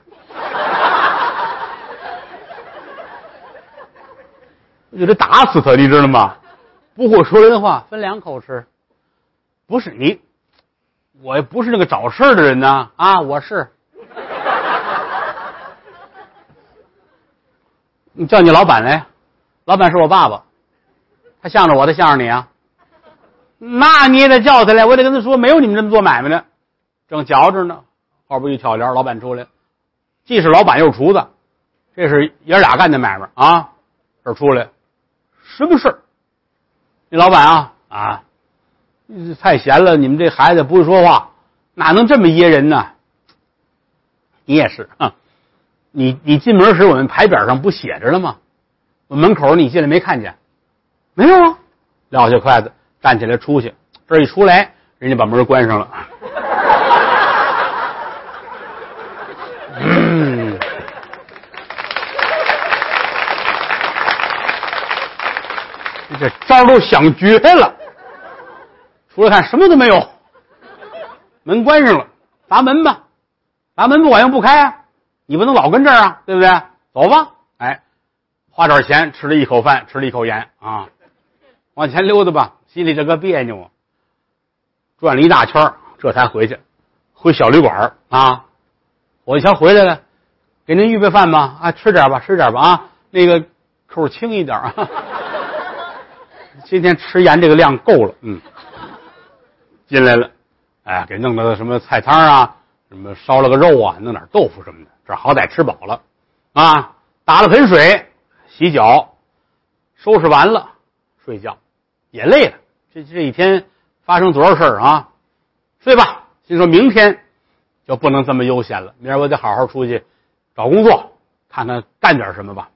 我就得打死他，你知道吗？不会说人话，分2口吃。不是你，我也不是那个找事的人呐啊，我是。你叫你老板来，老板是我爸爸，他向着我，他向着你啊。那你也得叫他来，我得跟他说，没有你们这么做买卖的。正嚼着呢，后边一挑帘，老板出来，既是老板又是厨子，这是爷俩干的买卖啊。这出来，什么事？那老板啊，太闲了，你们这孩子不会说话，哪能这么噎人呢？你也是啊，你进门时我们牌匾上不写着了吗？我门口你进来没看见？没有啊。撂下筷子，站起来出去。这一出来，人家把门关上了。这招都想绝了。出来看什么都没有，门关上了，砸门吧，砸门不管用不开啊，你不能老跟这儿啊，对不对？走吧，哎，花点钱吃了一口饭，吃了一口盐啊，往前溜达吧，心里这个别扭啊。转了一大圈，这才回去，回小旅馆啊， 我一瞧回来了，给您预备饭吧，啊，吃点吧，吃点吧啊，那个口轻一点啊。今天吃盐这个量够了，进来了，哎，给弄了什么菜汤啊，什么烧了个肉啊，弄点豆腐什么的，这好歹吃饱了啊，打了盆水，洗脚，收拾完了，睡觉，也累了，这一天发生多少事儿啊，睡吧。心说明天就不能这么悠闲了，明儿我得好好出去找工作，看看干点什么吧。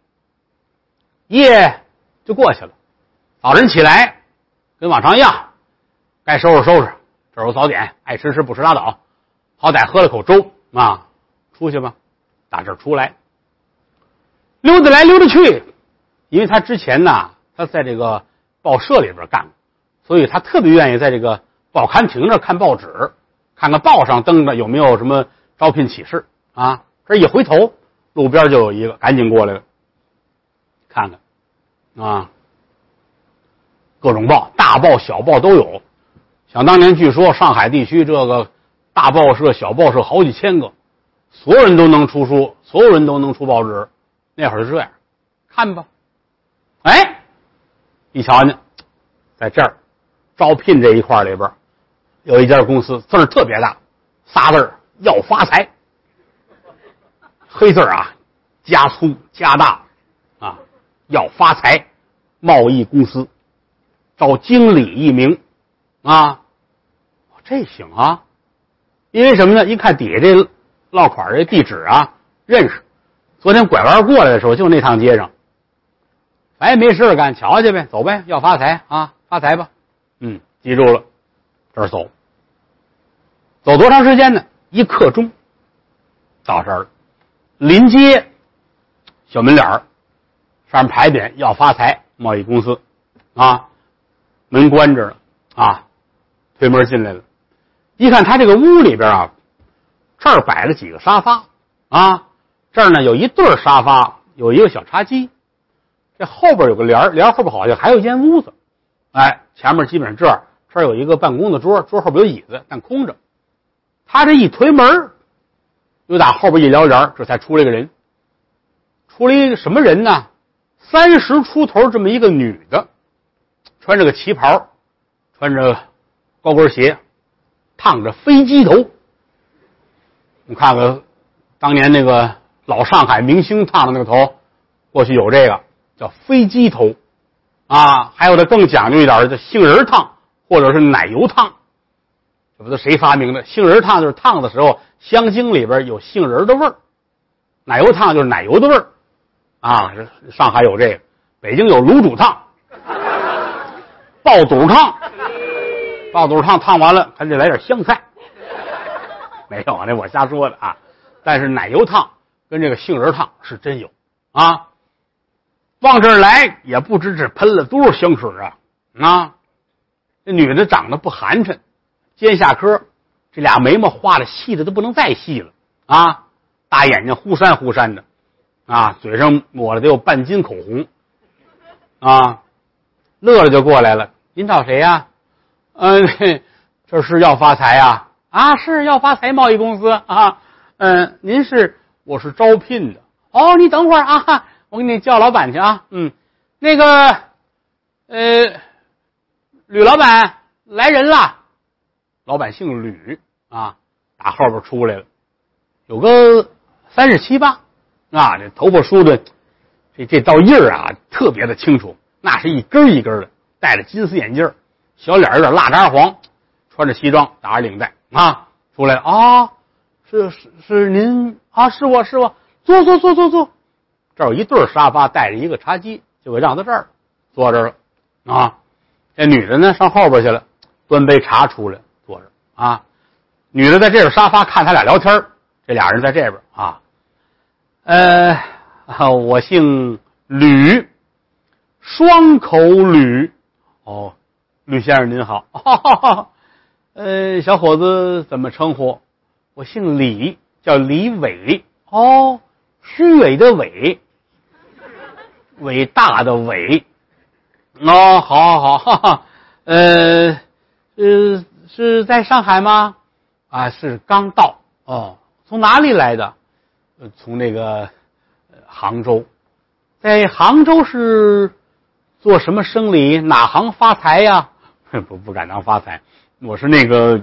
夜就过去了，早晨起来跟往常一样，该收拾收拾，这儿有早点，爱吃吃不吃拉倒，好歹喝了口粥啊，出去吧。打这儿出来，溜达来溜达去，因为他之前呢，他在这个报社里边干过，所以他特别愿意在这个报刊亭那看报纸，看看报上登着有没有什么招聘启事啊。这一回头，路边就有一个，赶紧过来了，看看啊，各种报，大报小报都有。想当年据说上海地区这个大报社小报社好几千个，所有人都能出书，所有人都能出报纸，那会儿是这样。看吧，哎，一瞧呢，在这儿招聘这一块里边有一家公司，字儿特别大，3字要发财，黑字啊，加粗加大啊，要发财贸易公司招经理1名啊，这行啊，因为什么呢？一看底下这落款这地址啊，认识。昨天拐弯过来的时候，就那趟街上，哎，没事干，瞧去呗，走呗，要发财啊，发财吧。记住了，这儿走，走多长时间呢？1刻钟，到这儿了。临街小门脸儿，上面牌匾要发财贸易公司啊，门关着了啊，推门进来了。一看他这个屋里边啊，这儿摆了几个沙发啊，这儿呢有一对沙发，有一个小茶几，这后边有个帘儿，帘后边好像还有一间屋子，哎，前面基本上这儿有一个办公的桌，桌后边有椅子，但空着。他这一推门，又打后边一撩帘，这才出来个人。出来一个什么人呢？30出头这么一个女的，穿着个旗袍，穿着高跟鞋，烫着飞机头。你看看当年那个老上海明星烫的那个头，过去有这个叫飞机头啊，还有的更讲究一点的叫杏仁烫或者是奶油烫。这不知道谁发明的？杏仁烫就是烫的时候香精里边有杏仁的味儿，奶油烫就是奶油的味儿啊。上海有这个，北京有卤煮烫、爆肚烫。爆肚烫烫完了还得来点香菜，没有，那我瞎说的啊。但是奶油烫跟这个杏仁烫是真有啊。往这儿来也不知这喷了多少香水啊！这女的长得不寒碜，尖下颏，这俩眉毛画的细的都不能再细了啊！大眼睛忽闪忽闪的啊，嘴上抹了得有半斤口红啊！乐了就过来了，您找谁呀？这是要发财呀？啊，是要发财贸易公司啊。您是？我是招聘的。哦，你等会儿啊，我给你叫老板去啊。那个吕老板来人了。老板姓吕啊，打后边出来了，有个37、8啊，这头发梳的这道印儿啊特别的清楚，那是一根一根的，戴着金丝眼镜，小脸有点蜡渣黄，穿着西装，打着领带啊，出来了啊，是您啊，是我，坐。这有一对沙发，带着一个茶几，就给让到这儿坐这儿了啊。这女的呢上后边去了，端杯茶出来坐着啊。女的在这边沙发看他俩聊天，这俩人在这边啊。我姓吕，双口吕。哦，吕先生您好。小伙子怎么称呼？我姓李，叫李伟。哦，虚伪的伪，伟大的伟。哦，好，哈哈。是在上海吗？啊，是刚到。哦， 从哪里来的？从那个杭州，在杭州是做什么生意？哪行发财呀？不敢当发财，我是那个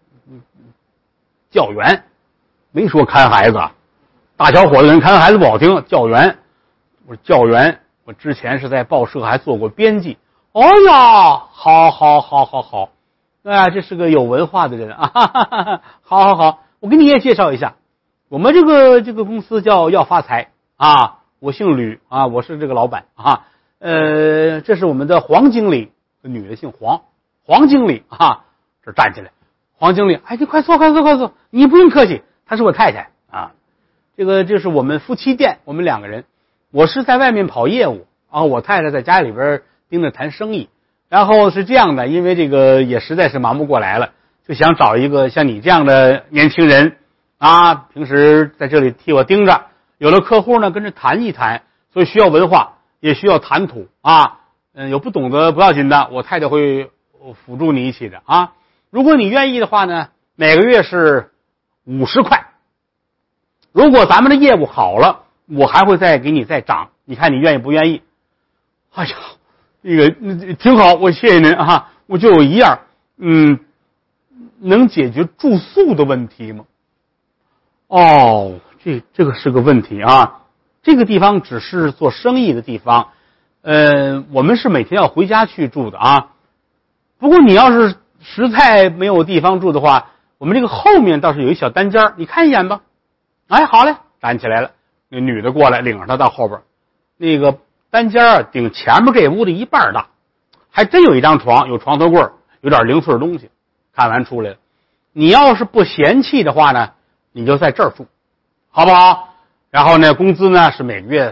教员，没说看孩子。大小伙子人看孩子不好听，教员。我是教员，我之前是在报社还做过编辑。哦呀，好，哎，这是个有文化的人啊！哈哈哈，好，我给你也介绍一下，我们这个公司叫要发财啊，我姓吕啊，我是这个老板啊。这是我们的黄经理，女的姓黄，黄经理啊，这站起来，黄经理，哎，你快坐，你不用客气，她是我太太啊。这是我们夫妻店，我们2个人，我是在外面跑业务啊，我太太在家里边盯着谈生意。然后是这样的，因为这个也实在是忙不过来了，就想找一个像你这样的年轻人啊，平时在这里替我盯着，有了客户呢跟着谈一谈，所以需要文化，也需要谈吐啊。有不懂的不要紧的，我太太会辅助你一起的啊。如果你愿意的话呢，每个月是50块。如果咱们的业务好了，我还会再给你再涨，你看你愿意不愿意？哎呀，那个挺好，我谢谢您啊。我就有一样，能解决住宿的问题吗？哦，这个是个问题啊。这个地方只是做生意的地方，我们是每天要回家去住的啊。不过你要是实在没有地方住的话，我们这个后面倒是有一小单间，你看一眼吧。哎，好嘞，站起来了，那女的过来领着他到后边，那个单间啊，顶前面这屋的一半大，还真有一张床，有床头柜，有点零碎东西。看完出来了，你要是不嫌弃的话呢，你就在这儿住，好不好？然后呢，工资呢是每个月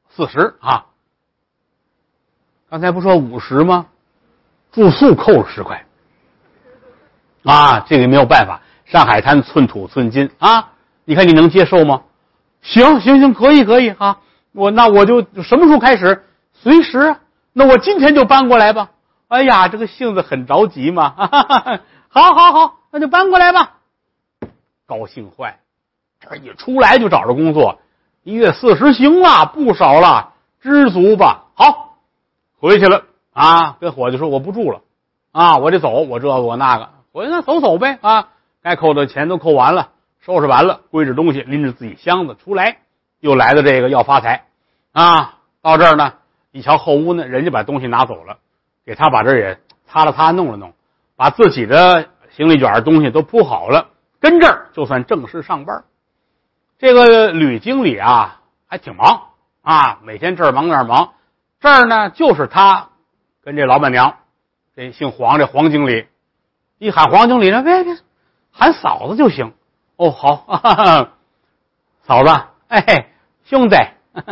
40啊。刚才不说50吗？住宿扣了10块啊，这个没有办法，上海滩寸土寸金啊。你看你能接受吗？行，可以啊。那我就什么时候开始？随时啊。那我今天就搬过来吧。哎呀，这个性子很着急嘛。好，那就搬过来吧。高兴坏，这一出来就找着工作，1月40行了，不少了，知足吧。好，回去了啊，跟伙计说我不住了啊，我得走，我这个我那个，我那走呗啊，该扣的钱都扣完了。收拾完了，归置东西，拎着自己箱子出来，又来到这个要发财啊！到这儿呢，一瞧后屋呢，人家把东西拿走了，给他把这儿也擦了擦，弄了弄，把自己的行李卷东西都铺好了，跟这儿就算正式上班。这个吕经理啊，还挺忙啊，每天这儿忙那儿忙。这儿呢，就是他跟这老板娘，这姓黄这黄经理，一喊黄经理呢，别喊嫂子就行。哦，好，哈哈，嫂子，哎，兄弟，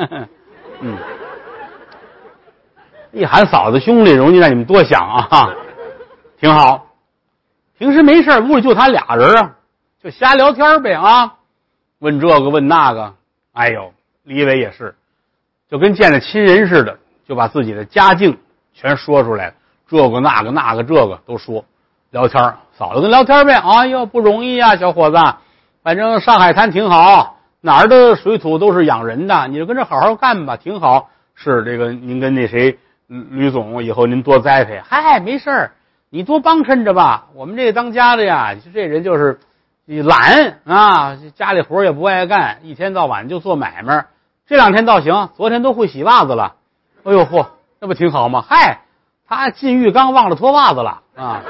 一喊嫂子兄弟，容易让你们多想啊，挺好。平时没事屋里就他俩人啊，就瞎聊天呗啊，问这个问那个。哎呦，李伟也是，就跟见了亲人似的，就把自己的家境全说出来了，这个那个这个都说。聊天，嫂子跟聊天呗。哎呦，不容易啊，小伙子。反正上海滩挺好，哪儿的水土都是养人的，你就跟这好好干吧，挺好。是这个，您跟那谁吕总以后您多栽培。嗨，没事儿，你多帮衬着吧。我们这个当家的呀，这人就是懒啊，家里活也不爱干，一天到晚就做买卖。这2天倒行，昨天都会洗袜子了。哎呦嚯，那不挺好吗？嗨，他进浴缸忘了脱袜子了啊。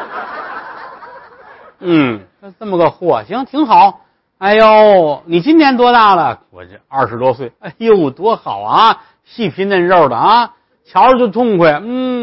这么个货，行，挺好。哎呦，你今年多大了？我这20多岁。哎呦，多好啊，细皮嫩肉的啊，瞧着就痛快。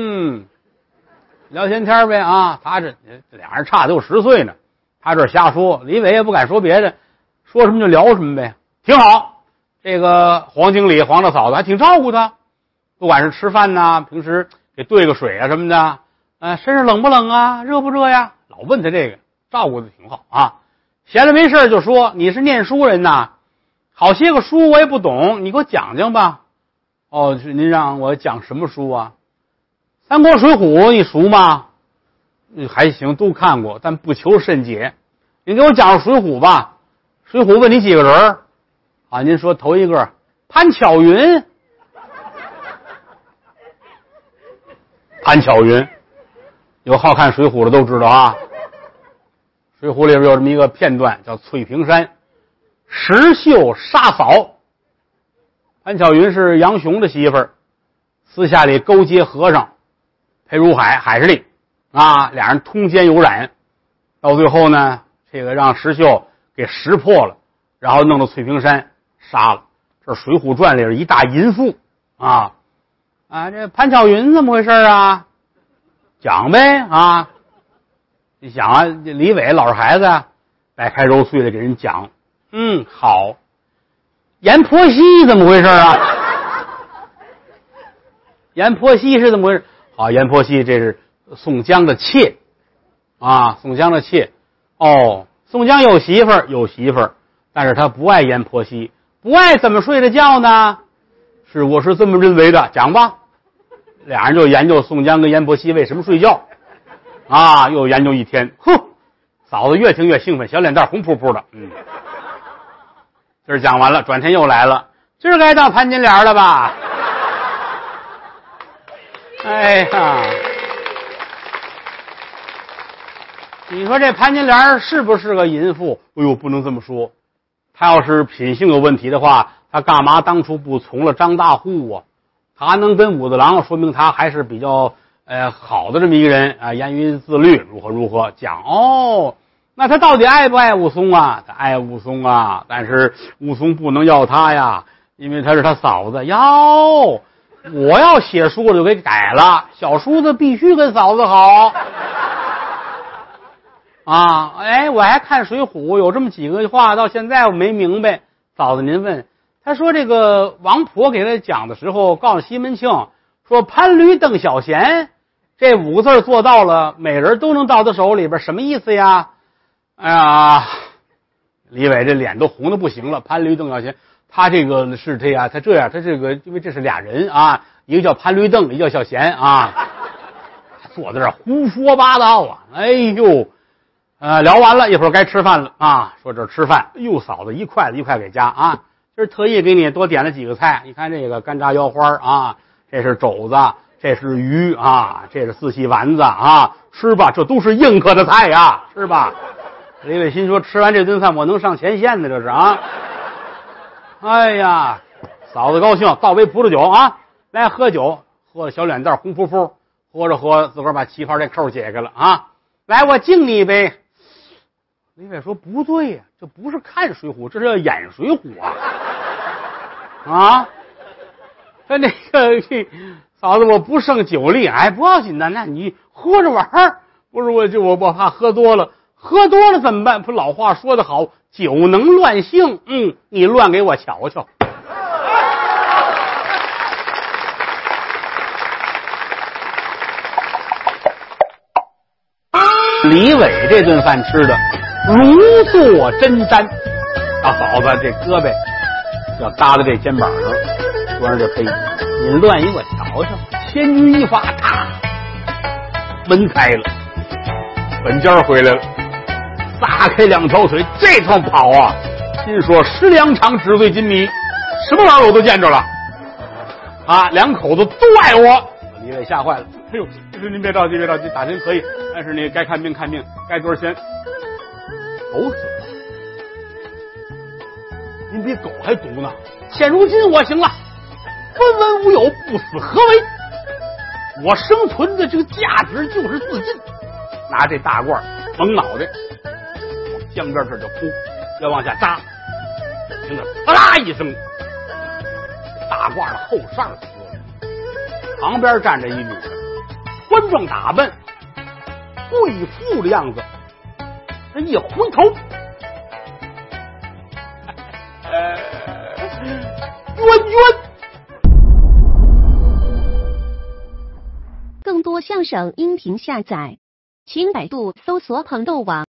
聊闲天呗啊，他这俩人差得有10岁呢，他这瞎说，李伟也不敢说别的，说什么就聊什么呗，挺好。这个黄经理黄大嫂子还挺照顾他，不管是吃饭呐，平时给兑个水啊什么的，身上冷不冷啊，热不热呀，老问他这个，照顾的挺好啊。闲了没事就说你是念书人呐，好些个书我也不懂，你给我讲讲吧。哦，您让我讲什么书啊？三国水浒你熟吗？还行，都看过，但不求甚解。你给我讲水浒吧。 水浒问你几个人啊？您说头一个潘巧云，潘巧云，有好看水浒的都知道啊。水浒里边有这么一个片段叫翠屏山石秀杀嫂，潘巧云是杨雄的媳妇儿，私下里勾结和尚裴如海海师弟啊，俩人通奸有染，到最后呢，这个让石秀给识破了，然后弄到翠屏山杀了。这《水浒传》里是一大淫妇啊！这潘巧云怎么回事啊？讲呗啊！你想啊，这李伟老实孩子啊，掰开揉碎的给人讲。好。阎婆惜怎么回事啊？阎婆惜是怎么回事？好，阎婆惜这是宋江的妾啊，宋江的妾。哦，宋江有媳妇儿，但是他不爱阎婆惜，不爱怎么睡着觉呢？我是这么认为的，讲吧。俩人就研究宋江跟阎婆惜为什么睡觉啊，又研究一天。嫂子越听越兴奋，小脸蛋红扑扑的。今儿讲完了，转天又来了，今儿该到潘金莲了吧？哎呀，你说这潘金莲是不是个淫妇？哎呦，不能这么说。她要是品性有问题的话，她干嘛当初不从了张大户啊？她能跟武大郎，说明她还是比较好的这么一个人啊，严于自律，如何讲哦？那他到底爱不爱武松啊？他爱武松啊，但是武松不能要他呀，因为他是他嫂子。我要写书就给改了，小叔子必须跟嫂子好啊！我还看水浒有这么几个话，到现在我没明白。嫂子您问，他说这个王婆给他讲的时候，告诉西门庆说潘驴邓小闲这5个字做到了，每人都能到他手里边，什么意思呀？哎呀，李伟这脸都红的不行了。潘驴邓小闲，他这个是这样，他这个，因为这是俩人啊，一个叫潘驴邓，一个叫小闲啊，坐在这胡说八道啊！哎呦，聊完了，一会儿该吃饭了啊，说这吃饭，哎呦，嫂子一筷子一块给夹啊，这是特意给你多点了几个菜，你看这个干炸腰花啊，这是肘子，这是鱼啊，这是四喜丸子啊，吃吧，这都是硬壳的菜呀，吃吧。李伟新说：“吃完这顿饭，我能上前线的，这是啊！”哎呀，嫂子高兴，倒杯葡萄酒啊，来喝酒，喝的小脸蛋红扑扑，喝着喝着，自个儿把旗袍这扣解开了啊！来，我敬你一杯。李伟说：“不对呀，这不是看水浒，这是要演水浒啊！啊，他那个嫂子，我不胜酒力，不要紧的，那你喝着玩儿。不是我怕喝多了。”喝多了怎么办？不，老话说得好，酒能乱性。你乱给我瞧瞧。李伟这顿饭吃的如坐针毡，大嫂子这胳膊要搭在这肩膀上，说着这嘿，你乱给我瞧瞧。千钧一发，门开了，本家回来了。撒开2条腿，这趟跑啊！心说12场纸醉金迷，什么玩意儿我都见着了啊！2口子都爱我。李伟吓坏了，哎呦，您别着急，打针可以，但是你该看病看病，该多少钱？狗死了！您比狗还毒呢！现如今我行了，分文无有，不死何为？我生存的这个价值就是自尽。拿这大罐蒙脑袋。江边这就扑，要往下扎，听着啪啦一声，大褂的后上撕了，旁边站着一女人，端庄打扮，贵妇的样子，这一回头，冤。 更多相声音频下载，请百度搜索“捧逗网”。